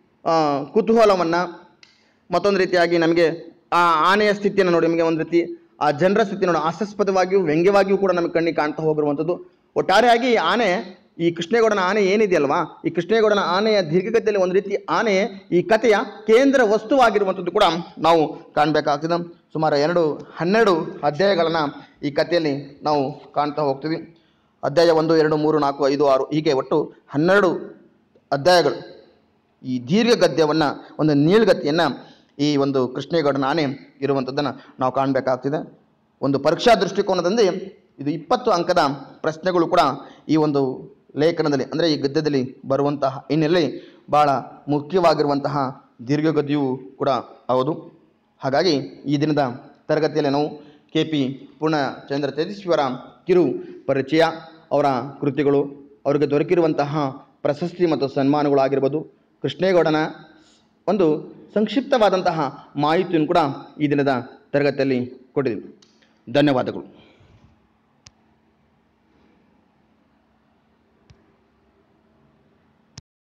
ಕುತೂಹಲವನ್ನು, ಮತ್ತೊಂದು ರೀತಿಯಾಗಿ ನಮಗೆ ಆ ಆನೆಯ ಸ್ಥಿತಿಯನ್ನು ನೋಡಿ ನಮಗೆ ಒಂದು ರೀತಿ ಆ ಜನರ ಸ್ಥಿತಿ ನೋಡಿ ಹಾಸ್ಯಾಸ್ಪದವಾಗಿಯೂ ವ್ಯಂಗ್ಯವಾಗಿಯೂ ಕೂಡ ನಮಗೆ ಕಣ್ಣಿಗೆ ಕಾಣ್ತಾ ಹೋಗಿರುವಂಥದ್ದು. ಒಟ್ಟಾರೆಯಾಗಿ ಆನೆ ಈ ಕೃಷ್ಣೇಗೌಡನ ಆನೆ ಏನಿದೆಯಲ್ವಾ, ಈ ಕೃಷ್ಣೇಗೌಡನ ಆನೆಯ ದೀರ್ಘಗತಿಯಲ್ಲಿ ಒಂದು ರೀತಿ ಆನೆ ಈ ಕಥೆಯ ಕೇಂದ್ರ ವಸ್ತುವಾಗಿರುವಂಥದ್ದು ಕೂಡ ನಾವು ಕಾಣಬೇಕಾಗ್ತದೆ. ಸುಮಾರು ಎರಡು ಹನ್ನೆರಡು ಅಧ್ಯಾಯಗಳನ್ನು ಈ ಕಥೆಯಲ್ಲಿ ನಾವು ಕಾಣ್ತಾ ಹೋಗ್ತೀವಿ. ಅಧ್ಯಾಯ ಒಂದು, ಎರಡು, ಮೂರು, ನಾಲ್ಕು, ಐದು, ಆರು ಹೀಗೆ ಒಟ್ಟು ಹನ್ನೆರಡು ಅಧ್ಯಾಯಗಳು ಈ ದೀರ್ಘ ಗದ್ಯವನ್ನು, ಒಂದು ನೀಳ್ಗತಿಯನ್ನು ಈ ಒಂದು ಕೃಷ್ಣೇಗೌಡನ ಆನೆ ಇರುವಂಥದ್ದನ್ನು ನಾವು ಕಾಣಬೇಕಾಗ್ತಿದೆ. ಒಂದು ಪರೀಕ್ಷಾ ದೃಷ್ಟಿಕೋನದಿಂದ ಇದು ಇಪ್ಪತ್ತು ಅಂಕದ ಪ್ರಶ್ನೆಗಳು ಕೂಡ ಈ ಒಂದು ಲೇಖನದಲ್ಲಿ ಅಂದರೆ ಈ ಗದ್ಯದಲ್ಲಿ ಬರುವಂತಹ ಹಿನ್ನೆಲೆಯಲ್ಲಿ ಭಾಳ ಮುಖ್ಯವಾಗಿರುವಂತಹ ದೀರ್ಘಗದ್ಯೂ ಕೂಡ ಹೌದು. ಹಾಗಾಗಿ ಈ ದಿನದ ತರಗತಿಯಲ್ಲಿ ನಾವು ಕೆ ಪಿ ಪೂರ್ಣಚಂದ್ರ ತೇಜಸ್ವಿಯವರ ಕಿರು ಪರಿಚಯ, ಅವರ ಕೃತಿಗಳು, ಅವರಿಗೆ ದೊರಕಿರುವಂತಹ ಪ್ರಶಸ್ತಿ ಮತ್ತು ಸನ್ಮಾನಗಳಾಗಿರ್ಬೋದು, ಕೃಷ್ಣೇಗೌಡನ ಒಂದು ಸಂಕ್ಷಿಪ್ತವಾದಂತಹ ಮಾಹಿತಿಯನ್ನು ಕೂಡ ಈ ದಿನದ ತರಗತಿಯಲ್ಲಿ ಕೊಟ್ಟಿದ್ದೀವಿ. ಧನ್ಯವಾದಗಳು.